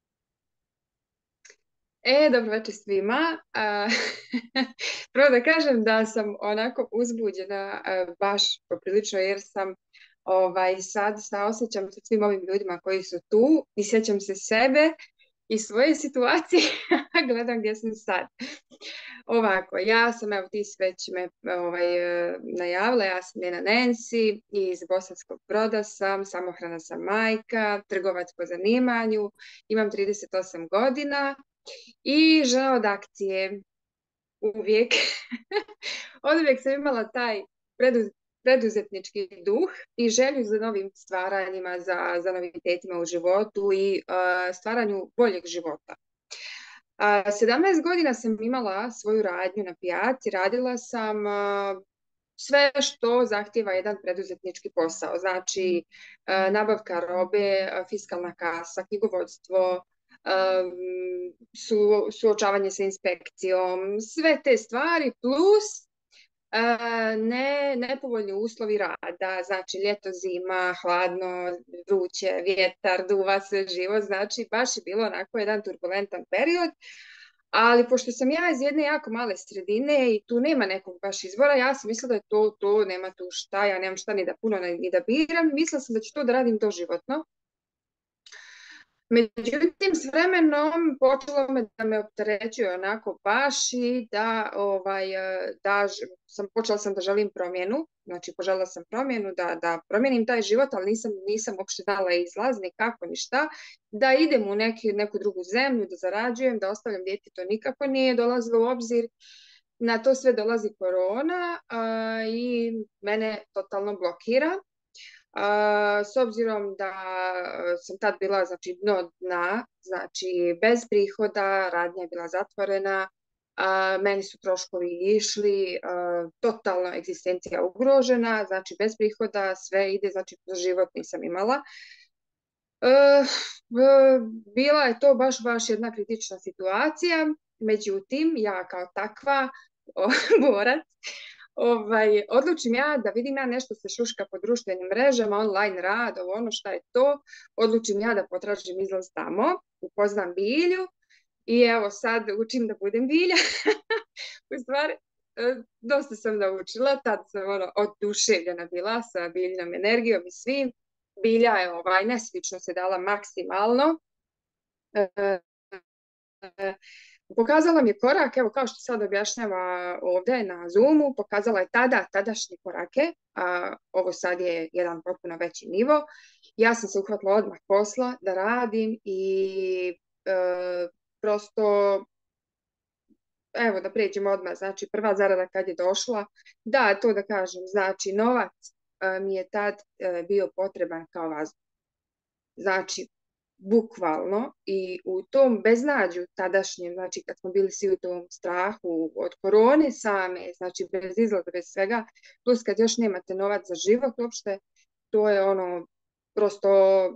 E, dobro večer svima. Uh, prvo da kažem da sam onako uzbuđena uh, baš poprilično, jer sam ovaj, sad saosjećam sa svim ovim ljudima koji su tu i sjećam se sebe i svoje situacije, gledam gdje sam sad. Ovako, ja sam, evo ti već me ovaj, najavila, ja sam Nena Nancy, iz Bosanskog Broda sam, samohrana sam majka, trgovac po zanimanju, imam trideset osam godina. I žena od akcije, uvijek. Od uvijek sam imala taj preduz, preduzetnički duh i želju za novim stvaranjima, za, za novitetima u životu i uh, stvaranju boljeg života. Uh, sedamnaest godina sam imala svoju radnju na pijaci, radila sam uh, sve što zahtjeva jedan preduzetnički posao, znači uh, nabavka robe, fiskalna kasa, knjigovodstvo, Um, su, suočavanje sa inspekcijom, sve te stvari plus uh, ne, nepovoljni uslovi rada, znači ljeto, zima, hladno, vruće, vjetar, duva se život, znači baš je bilo onako jedan turbulentan period, ali pošto sam ja iz jedne jako male sredine i tu nema nekog baš izbora, ja sam mislila da je to, to nema tu šta, ja nemam šta ni da puno ni da biram, mislila sam da ću to da radim doživotno. Međutim, s vremenom počelo me da me opterećuje onako baš i da, ovaj, da sam, počela sam da želim promjenu, znači poželjela sam promjenu, da, da promijenim taj život, ali nisam, nisam uopšte dala izlaz, ni kako, ni šta, da idem u neki, neku drugu zemlju, da zarađujem, da ostavljam dijete, to nikako nije dolazilo u obzir. Na to sve dolazi korona a, i mene totalno blokira. Uh, s obzirom da sam tad bila znači dno dna, znači bez prihoda, radnja je bila zatvorena, uh, meni su troškovi išli, uh, totalno egzistencija ugrožena, znači bez prihoda sve ide, znači život nisam imala. Uh, uh, bila je to baš baš jedna kritična situacija, međutim ja kao takva borac, Ovaj, odlučim ja da vidim ja nešto se šuška po društvenim mrežama, online rad, ovo ono šta je to, odlučim ja da potražim izlaz tamo, upoznam Bilju i evo sad učim da budem Bilja. U stvari, dosta sam naučila, tad sam ono, oduševljena bila sa Biljinom energijom i svim. Bilja je ovaj, neslično se dala maksimalno. E, e, Pokazala mi je korak, evo kao što sad objašnjava ovdje na Zoomu, pokazala je tada, tadašnje korake, a ovo sad je jedan potpuno veći nivo. Ja sam se uhvatila odmah posla da radim i e, prosto, evo da pređemo odmah, znači prva zarada kad je došla, da, to da kažem, znači novac e, mi je tad e, bio potreban kao vazduh. Znači, bukvalno i u tom beznađu tadašnjem, znači kad smo bili svi u tom strahu od korone same, znači bez izlaza, bez svega, plus kad još nemate novac za život uopšte, to je ono prosto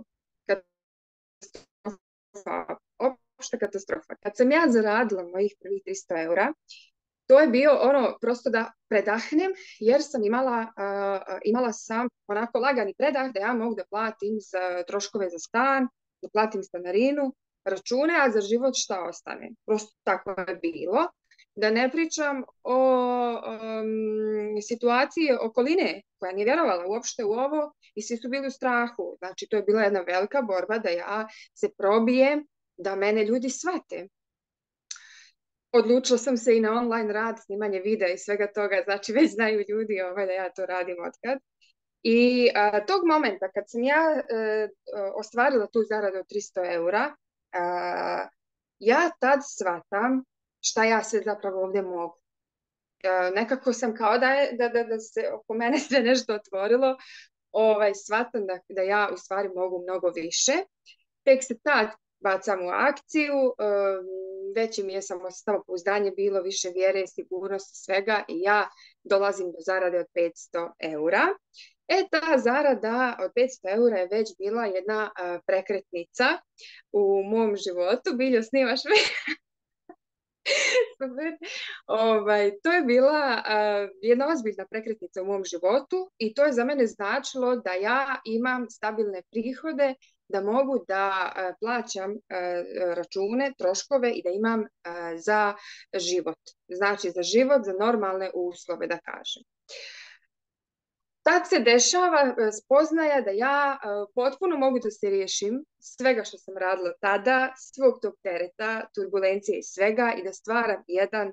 katastrofa, opšte katastrofa. Kad sam ja zaradila mojih prvih tristo eura, to je bio ono prosto da predahnem, jer sam imala, uh, imala sam onako lagani predah da ja mogu da platim za troškove za stan, da platim stanarinu, račune, a za život šta ostane. Prosto tako je bilo. Da ne pričam o um, situaciji okoline koja nije vjerovala uopšte u ovo i svi su bili u strahu. Znači, to je bila jedna velika borba da ja se probijem, da mene ljudi shvate. Odlučila sam se i na online rad, snimanje videa i svega toga, znači već znaju ljudi ovaj, da ja to radim otkad. I a, tog momenta kad sam ja a, ostvarila tu zaradu od tristo eura, a, ja tad shvatam šta ja sve zapravo ovdje mogu. A, nekako sam kao da, je, da, da, da se oko mene sve nešto otvorilo, ovaj, shvatam da, da ja u stvari mogu mnogo više. Tek se tad bacam u akciju, veće mi je samopouzdanje bilo, više vjere, sigurnosti, svega i ja dolazim do zarade od petsto eura. E, ta zarada od petsto eura je već bila jedna prekretnica u mom životu. Biljo, snimaš me? Super. Ovaj, to je bila uh, jedna ozbiljna prekretnica u mom životu i to je za mene značilo da ja imam stabilne prihode, da mogu da uh, plaćam uh, račune, troškove i da imam uh, za život. Znači za život, za normalne uslove, da kažem. Tad se dešava spoznaja da ja uh, potpuno mogu da se riješim svega što sam radila tada, svog tog tereta, turbulencije i svega i da stvaram jedan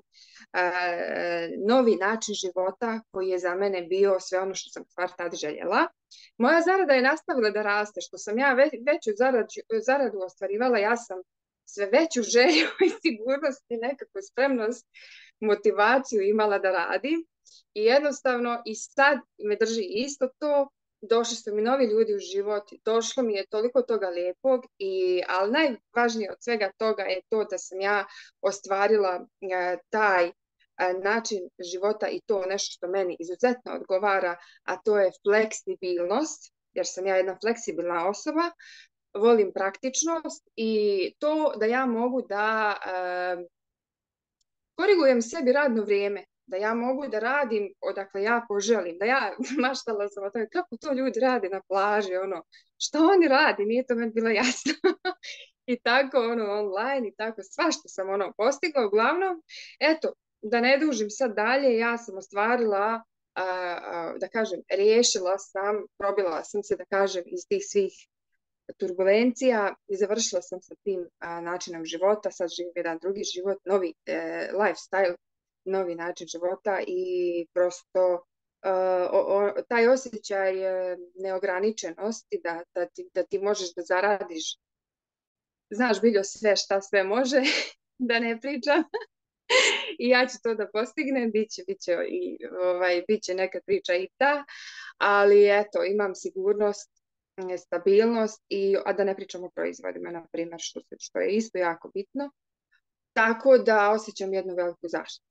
uh, novi način života koji je za mene bio sve ono što sam stvar tad željela. Moja zarada je nastavila da raste, što sam ja već, veću zaradu, zaradu ostvarivala, ja sam sve veću želju i sigurnost i nekakvu spremnost, motivaciju imala da radim. I jednostavno i sad me drži isto to, došli su mi novi ljudi u život, došlo mi je toliko toga lijepog, i, ali najvažnije od svega toga je to da sam ja ostvarila e, taj e, način života i to nešto što meni izuzetno odgovara, a to je fleksibilnost, jer sam ja jedna fleksibilna osoba, volim praktičnost i to da ja mogu da e, korigujem sebi radno vrijeme, da ja mogu da radim odakle ja poželim, da ja maštala sam o tome kako to ljudi rade na plaži, ono, šta oni radi, nije to meni bilo jasno. I tako, ono, online i tako, svašta sam, ono, postigla, uglavnom, eto, da ne dužim sad dalje, ja sam ostvarila, a, a, da kažem, riješila sam, probila sam se, da kažem, iz tih svih turbulencija i završila sam sa tim a, načinom života, sad živim jedan drugi život, novi e, lifestyle, novi način života i prosto uh, o, o, taj osjećaj uh, neograničenosti da, da, ti, da ti možeš da zaradiš, znaš Biljo sve šta sve može, da ne pričam. I ja ću to da postignem, bit će, bit će, i, ovaj, bit će neka priča i ta, ali eto, imam sigurnost, stabilnost, i, a da ne pričam o proizvodima, na primjer, što, što je isto jako bitno. Tako da osjećam jednu veliku zaštitu.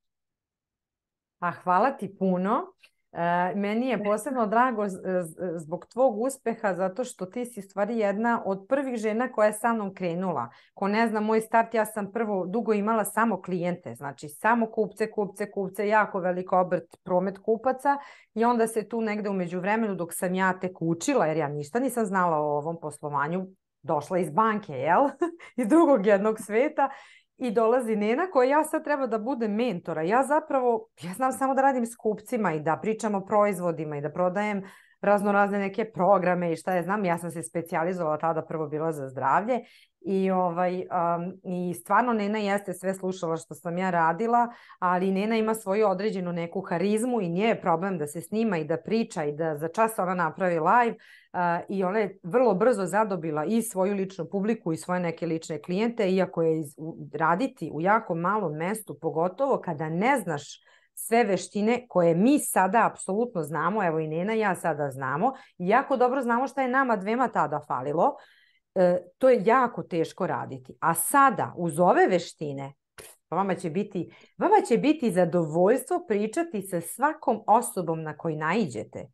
A hvala ti puno. E, meni je posebno drago zbog tvog uspeha, zato što ti si stvari jedna od prvih žena koja je sa mnom krenula. Ko ne zna moj start, ja sam prvo dugo imala samo klijente, znači samo kupce, kupce, kupce, jako veliko obrt, promet kupaca, i onda se tu negde u međuvremenu dok sam ja tek učila, jer ja ništa nisam znala o ovom poslovanju, došla iz banke, jel? Iz drugog jednog sveta. I dolazi Nena koja ja sad treba da budem mentora. Ja zapravo, ja znam samo da radim s kupcima i da pričam o proizvodima i da prodajem razno razne neke programe i šta je znam. Ja sam se specijalizovala tada, prvo bila za zdravlje i, ovaj, um, i stvarno Nena jeste sve slušala što sam ja radila, ali Nena ima svoju određenu neku harizmu i nije je problem da se snima i da priča i da za čas ona napravi live. Uh, i ona je vrlo brzo zadobila i svoju ličnu publiku i svoje neke lične klijente, iako je iz, u, raditi u jako malom mestu, pogotovo kada ne znaš sve veštine koje mi sada apsolutno znamo, evo i Nena i ja sada znamo, i jako dobro znamo šta je nama dvema tada falilo, e, to je jako teško raditi. A sada, uz ove veštine, vama će biti, vama će biti zadovoljstvo pričati sa svakom osobom na koju naiđete.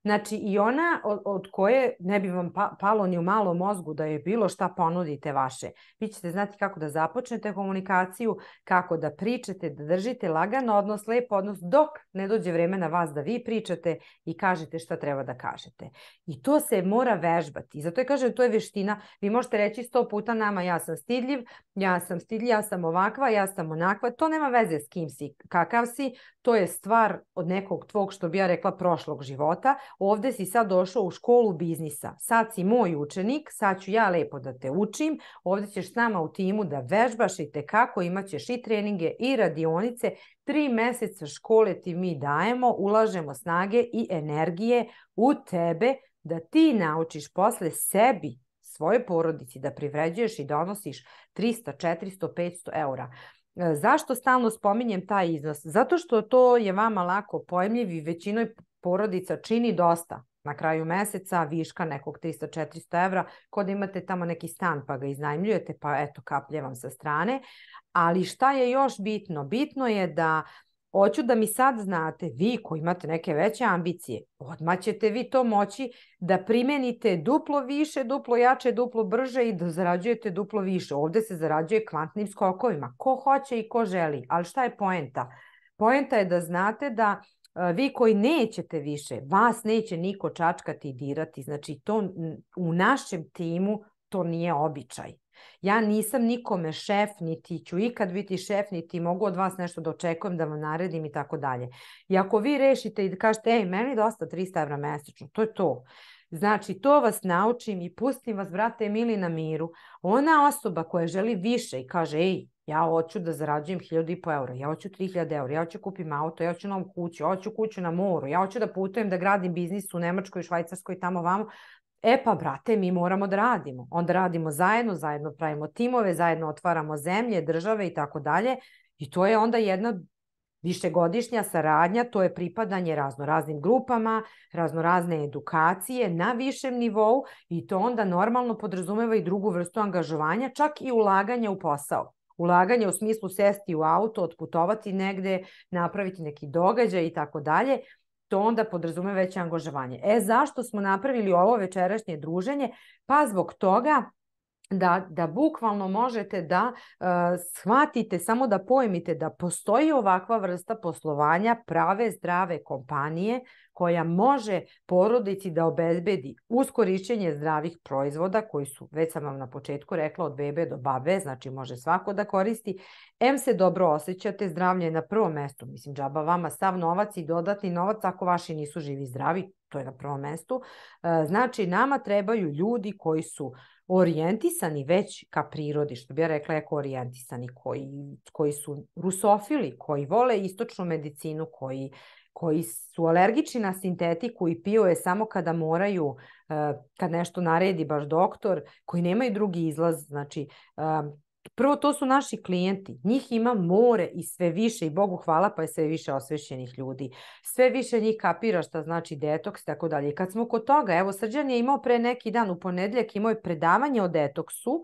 Znači i ona od, od koje ne bi vam pa, palo ni u malo mozgu da je bilo šta ponudite vaše. Vi ćete znati kako da započnete komunikaciju, kako da pričate, da držite lagan odnos, lep odnos, dok ne dođe vreme na vas da vi pričate i kažete šta treba da kažete. I to se mora vežbati. I zato je kažem, to je veština. Vi možete reći sto puta nama ja sam stidljiv, ja sam stidljiv, ja sam ovakva, ja sam onakva. To nema veze s kim si, kakav si. To je stvar od nekog tvog, što bi ja rekla, prošlog života. Ovde si sad došao u školu biznisa. Sad si moj učenik, sad ću ja lepo da te učim. Ovde ćeš s nama u timu da vežbaš i tekako, imaćeš i treninge i radionice. Tri meseca škole ti mi dajemo, ulažemo snage i energije u tebe da ti naučiš posle sebi, svoje porodici, da privređuješ i donosiš trista, četiristo, petsto eura. Zašto stalno spominjem taj iznos? Zato što to je vama lako pojmljiv i većinoj porodica čini dosta. Na kraju meseca viška nekog trista, četiristo evra, kod imate tamo neki stan pa ga iznajmljujete, pa eto kaplje vam sa strane. Ali šta je još bitno? Bitno je da hoću da mi sad znate, vi koji imate neke veće ambicije, odmah ćete vi to moći da primenite duplo više, duplo jače, duplo brže i da zarađujete duplo više. Ovde se zarađuje kvantnim skokovima. Ko hoće i ko želi. Ali šta je poenta? Poenta je da znate da vi koji nećete više, vas neće niko čačkati i dirati. Znači to u našem timu to nije običaj. Ja nisam nikome šef, niti ću ikad biti šef, niti mogu od vas nešto da očekujem da vam naredim i tako dalje. I ako vi rešite i da kažete, ej, meni dosta trista evra mesečno, to je to. Znači, to vas naučim i pustim vas, brate mili, na miru. Ona osoba koja želi više i kaže, ej, ja hoću da zarađujem hiljadu i po eura, ja hoću tri hiljade eura, ja hoću kupim auto, ja hoću novu kuću, ja hoću kuću na moru, ja hoću da putujem, da gradim biznis u Nemačkoj, Švajcarskoj, tamo vamo. E pa, brate, mi moramo da radimo. Onda radimo zajedno, zajedno pravimo timove, zajedno otvaramo zemlje, države i tako dalje. I to je onda jedna višegodišnja saradnja, to je pripadanje razno raznim grupama, razno razne edukacije na višem nivou i to onda normalno podrazumeva i drugu vrstu angažovanja, čak i ulaganje u posao. Ulaganje u smislu sesti u auto, otputovati negde, napraviti neki događaj i tako dalje. To onda podrazumeva veće angažovanje. E, zašto smo napravili ovo večerašnje druženje? Pa zbog toga da, da bukvalno možete da uh, shvatite, samo da pojmite da postoji ovakva vrsta poslovanja prave zdrave kompanije koja može porodici da obezbedi uz korišćenje zdravih proizvoda koji su, već sam vam na početku rekla, od bebe do babe, znači može svako da koristi. Em se dobro osjećate, zdravlje je na prvom mestu, mislim džaba vama sav novac i dodatni novac ako vaši nisu živi zdravi, to je na prvom mestu. Uh, znači nama trebaju ljudi koji su orijentisani već ka prirodi, što bi ja rekla eko orijentisani, koji, koji su rusofili, koji vole istočnu medicinu, koji, koji su alergični na sintetiku i piju je samo kada moraju, kad nešto naredi baš doktor, koji nemaju drugi izlaz. Znači, prvo to su naši klijenti, njih ima more i sve više i Bogu hvala pa je sve više osvešćenih ljudi. Sve više njih kapira šta znači detoks i tako dalje. I kad smo kod toga, evo Srđan je imao pre neki dan u ponedeljak imao je predavanje o detoksu,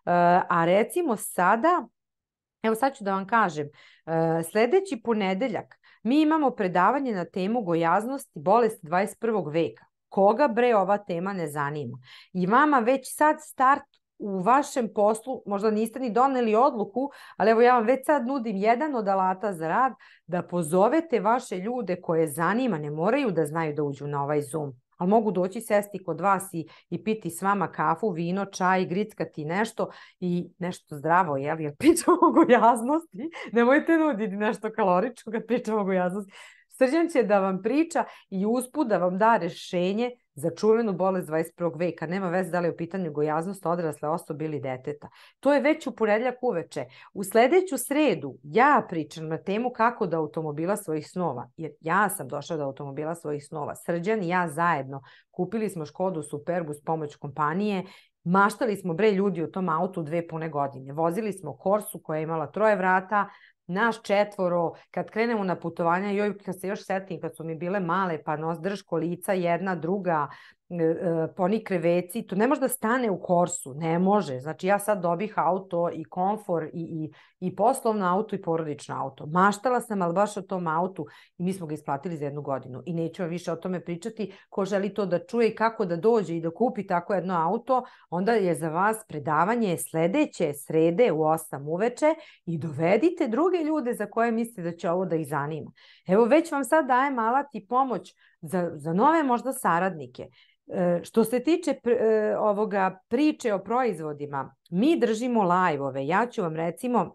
a recimo sada, evo sad ću da vam kažem, sledeći ponedeljak mi imamo predavanje na temu gojaznosti, bolesti dvadeset prvog veka. Koga bre ova tema ne zanima? I vama već sad start u vašem poslu, možda niste ni doneli odluku, ali evo ja vam već sad nudim jedan od alata za rad, da pozovete vaše ljude koje zanima, ne moraju da znaju da uđu na ovaj Zoom, ali mogu doći sesti kod vas i, i piti s vama kafu, vino, čaj, grickati nešto i nešto zdravo, jel? Jer pričamo o gojaznosti, nemojte nuditi nešto kalorično kad pričamo o gojaznosti. Srđan će da vam priča i usput da vam da rešenje za čuvenu bolest dvadeset prvog veka. Nema veze da li je u pitanju gojaznost odrasle osobe ili deteta. To je već u ponedeljak uveče. U sledeću sredu ja pričam na temu kako da automobila svojih snova. Jer ja sam došla do automobila svojih snova. Srđan i ja zajedno kupili smo Škodu Superbu s pomoć kompanije. Maštali smo bre ljudi u tom autu dve pune godine. Vozili smo Corsu koja je imala troje vrata, naš četvoro, kad krenemo na putovanja, joj, kad se još setim, kad su mi bile male, pa nos drž kolica, jedna, druga, ponikre veci, to ne može da stane u korsu, ne može. Znači ja sad dobih auto i komfor i, i, i poslovno auto i porodično auto. Maštala sam, ali baš o tom autu i mi smo ga isplatili za jednu godinu i neću vam više o tome pričati. Ko želi to da čuje i kako da dođe i da kupi tako jedno auto, onda je za vas predavanje sledeće srede u osam uveče i dovedite druge ljude za koje mislite da će ovo da ih zanima. Evo već vam sad dajem alat i pomoć za, za nove možda saradnike. E, što se tiče pr, e, ovoga priče o proizvodima, mi držimo live-ove. Ja ću vam recimo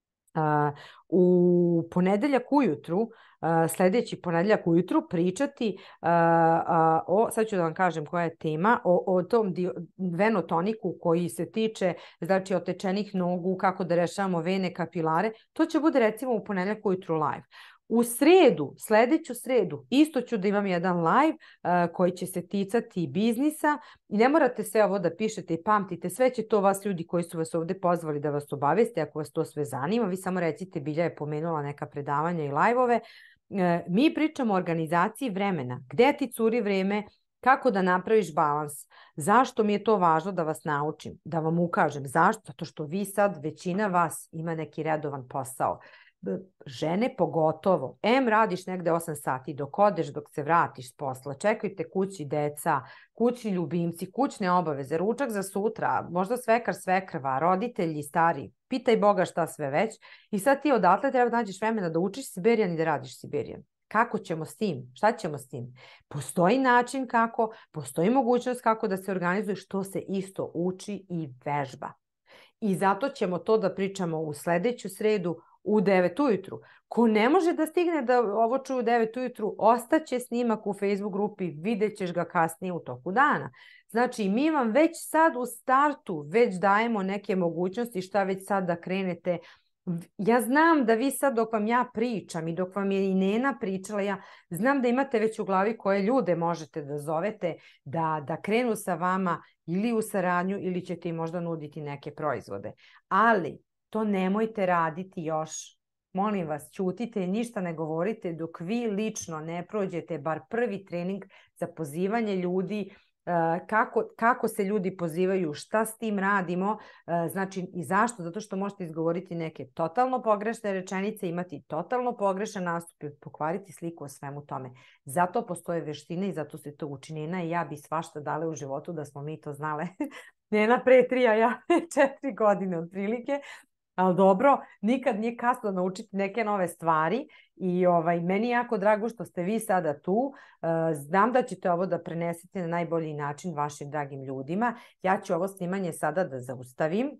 a, u ponedeljak ujutru, a, sledeći ponedeljak ujutru pričati a, a, o, sad ću da vam kažem koja je tema, o, o tom dio, venotoniku koji se tiče znači otečenih nogu, kako da rešavamo vene, kapilare. To će bude recimo u ponedeljak ujutru live. U sredu, sledeću sredu, isto ću da imam jedan live uh, koji će se ticati biznisa i ne morate sve ovo da pišete i pamtite, sve će to vas ljudi koji su vas ovde pozvali da vas obaveste, ako vas to sve zanima, vi samo recite Bilja je pomenula neka predavanja i live-ove. Uh, mi pričamo o organizaciji vremena, gde ti curi vreme, kako da napraviš balans, zašto mi je to važno da vas naučim, da vam ukažem, zašto? Zato što vi sad, većina vas ima neki redovan posao. Žene pogotovo, em radiš negde osam sati, dok odeš, dok se vratiš s posla, čekajte kući deca, kućni ljubimci, kućne obaveze, ručak za sutra, možda svekar, svekrva, roditelji, stari, pitaj Boga šta sve već i sad ti odatle treba da nađeš vremena da učiš Siberijan i da radiš Siberijan. Kako ćemo s tim? Šta ćemo s tim? Postoji način kako, postoji mogućnost kako da se organizuje, što se isto uči i vežba. I zato ćemo to da pričamo u sledeću sredu u devet ujutru. Ko ne može da stigne da ovo čuje u devet ujutru, ostaće snimak u Facebook grupi, vidjet ćeš ga kasnije u toku dana. Znači, mi vam već sad u startu već dajemo neke mogućnosti šta već sad da krenete. Ja znam da vi sad dok vam ja pričam i dok vam je i Nena pričala, ja znam da imate već u glavi koje ljude možete da zovete da, da krenu sa vama ili u saradnju ili ćete im možda nuditi neke proizvode. Ali to nemojte raditi još. Molim vas, ćutite i ništa ne govorite dok vi lično ne prođete bar prvi trening za pozivanje ljudi, kako, kako se ljudi pozivaju, šta s tim radimo, znači i zašto? Zato što možete izgovoriti neke totalno pogrešne rečenice, imati totalno pogrešan nastup i pokvariti sliku o svemu tome. Zato postoje veštine i zato se to uči. Nena i ja bi svašta dale u životu da smo mi to znale. Nena pre tri, a ja četiri godine otprilike. Ali dobro, nikad nije kasno naučiti neke nove stvari i ovaj, meni je jako drago što ste vi sada tu. Znam da ćete ovo da prenesete na najbolji način vašim dragim ljudima. Ja ću ovo snimanje sada da zaustavim.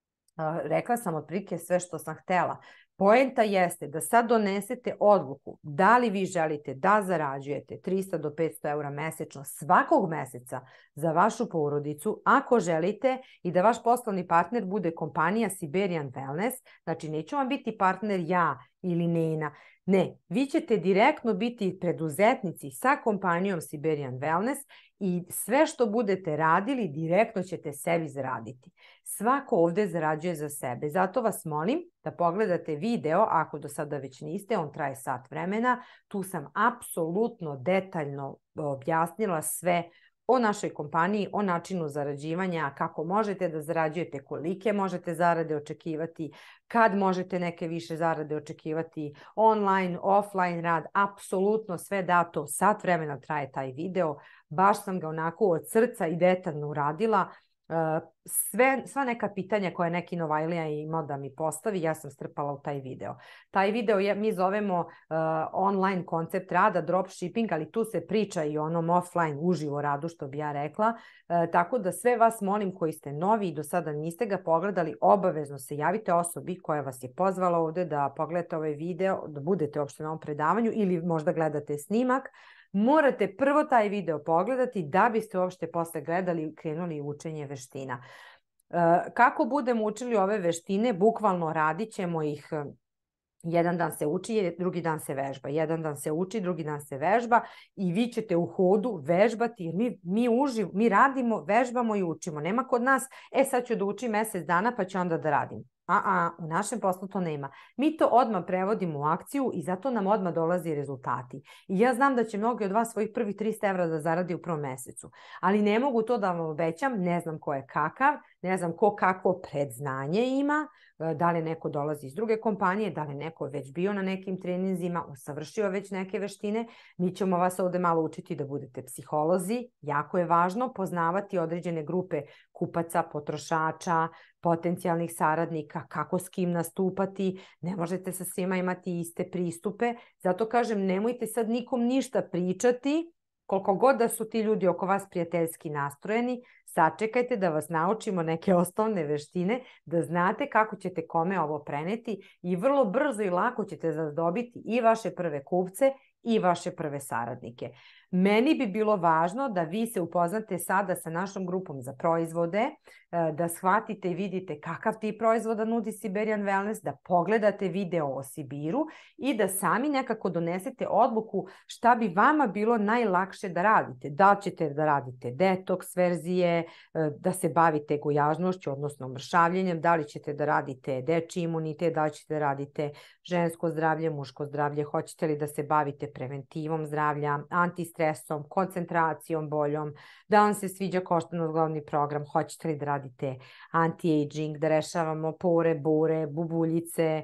Rekla sam otprilike sve što sam htela. Poenta jeste da sad donesete odluku da li vi želite da zarađujete trista do petsto eura mesečno svakog meseca za vašu porodicu, ako želite i da vaš poslovni partner bude kompanija Siberian Wellness, znači neću vam biti partner ja ili Nena, ne, vi ćete direktno biti preduzetnici sa kompanijom Siberian Wellness i sve što budete radili direktno ćete sebi zaraditi. Svako ovde zarađuje za sebe. Zato vas molim da pogledate video, ako do sada već niste, on traje sat vremena. Tu sam apsolutno detaljno objasnila sve o našoj kompaniji, o načinu zarađivanja, kako možete da zarađujete, kolike možete zarade očekivati, kad možete neke više zarade očekivati, online, offline rad, apsolutno sve dato, sat vremena traje taj video, baš sam ga onako od srca i detaljno uradila. Sve, sva neka pitanja koje neki Novajlija imao da mi postavi, ja sam strpala u taj video. Taj video je, mi zovemo uh, online koncept rada, dropshipping, ali tu se priča i o onom offline uživo radu, što bi ja rekla. Uh, tako da sve vas molim koji ste novi i do sada niste ga pogledali, obavezno se javite osobi koja vas je pozvala ovde da pogledate ovaj video, da budete uopšte na ovom predavanju ili možda gledate snimak. Morate prvo taj video pogledati da biste uopšte posle gledali i krenuli učenje veština. Kako budemo učili ove veštine, bukvalno radit ćemo ih, jedan dan se uči, drugi dan se vežba, jedan dan se uči, drugi dan se vežba i vi ćete u hodu vežbati jer mi, mi, uživ, mi radimo, vežbamo i učimo. Nema kod nas, e sad ću da učim mesec dana pa ću onda da radim. A, a, u našem poslu to nema. Mi to odmah prevodimo u akciju i zato nam odmah dolazi rezultati. I ja znam da će mnogi od vas svojih prvih trista evra da zaradi u prvom mesecu, ali ne mogu to da vam obećam, ne znam ko je kakav, ne znam ko kakvo predznanje ima, da li neko dolazi iz druge kompanije, da li neko već bio na nekim treninzima, usavršio već neke veštine. Mi ćemo vas ovde malo učiti da budete psiholozi. Jako je važno poznavati određene grupe kupaca, potrošača, potencijalnih saradnika, kako s kim nastupati. Ne možete sa svima imati iste pristupe. Zato kažem, nemojte sad nikom ništa pričati, koliko god da su ti ljudi oko vas prijateljski nastrojeni, sačekajte da vas naučimo neke osnovne veštine, da znate kako ćete kome ovo preneti i vrlo brzo i lako ćete zadobiti i vaše prve kupce i vaše prve saradnike. Meni bi bilo važno da vi se upoznate sada sa našom grupom za proizvode, da shvatite i vidite kakav tip proizvoda nudi Siberian Wellness, da pogledate video o Sibiru i da sami nekako donesete odluku šta bi vama bilo najlakše da radite. Da li ćete da radite detoks verzije, da se bavite gojažnošću, odnosno mršavljenjem, da li ćete da radite dečji imunitet, da li ćete da radite žensko zdravlje, muško zdravlje, hoćete li da se bavite preventivom zdravlja, antistresom, koncentracijom boljom, da vam se sviđa koštano-zglobni program, hoćete li da radite anti-aging, da rešavamo pore, bure, bubuljice,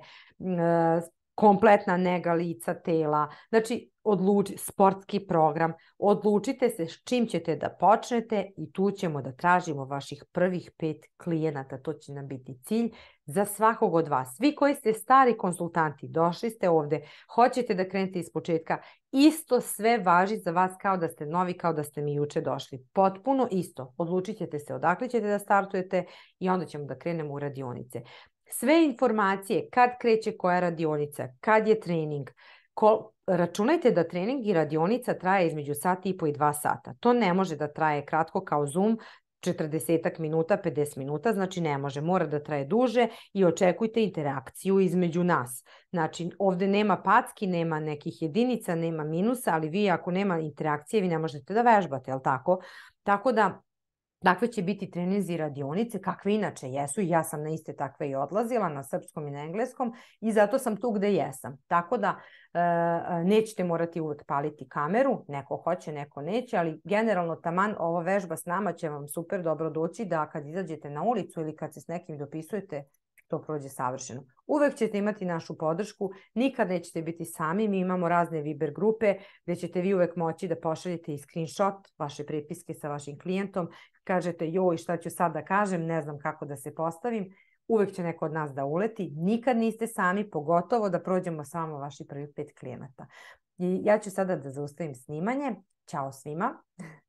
kompletna nega lica, tela. Znači, odluči, sportski program, odlučite se s čim ćete da počnete i tu ćemo da tražimo vaših prvih pet klijenata. To će nam biti cilj za svakog od vas. Vi koji ste stari konsultanti, došli ste ovde, hoćete da krenete iz početka, isto sve važi za vas kao da ste novi, kao da ste mi juče došli. Potpuno isto. Odlučit ćete se odakle ćete da startujete i onda ćemo da krenemo u radionice. Sve informacije, kad kreće koja radionica, kad je trening, ko, računajte da trening i radionica traje između sat i po i dva sata. To ne može da traje kratko kao Zoom, četrdeset minuta, pedeset minuta, znači ne može, mora da traje duže i očekujte interakciju između nas. Znači ovde nema packi, nema nekih jedinica, nema minusa, ali vi ako nema interakcije, vi ne možete da vežbate, jel tako? Tako da takve će biti treninzi i radionice, kakve inače jesu i ja sam na iste takve i odlazila, na srpskom i na engleskom i zato sam tu gde jesam. Tako da e, nećete morati uvek paliti kameru, neko hoće, neko neće, ali generalno taman ova vežba s nama će vam super dobro doći da kad izađete na ulicu ili kad se s nekim dopisujete, to prođe savršeno. Uvek ćete imati našu podršku, nikad nećete biti sami, mi imamo razne Viber grupe gde ćete vi uvek moći da pošaljete i screenshot vaše prepiske sa vašim klijentom, kažete joj šta ću sad da kažem, ne znam kako da se postavim, uvek će neko od nas da uleti, nikad niste sami, pogotovo da prođemo samo vaši prvi pet klijenata. I ja ću sada da zaustavim snimanje, ćao svima.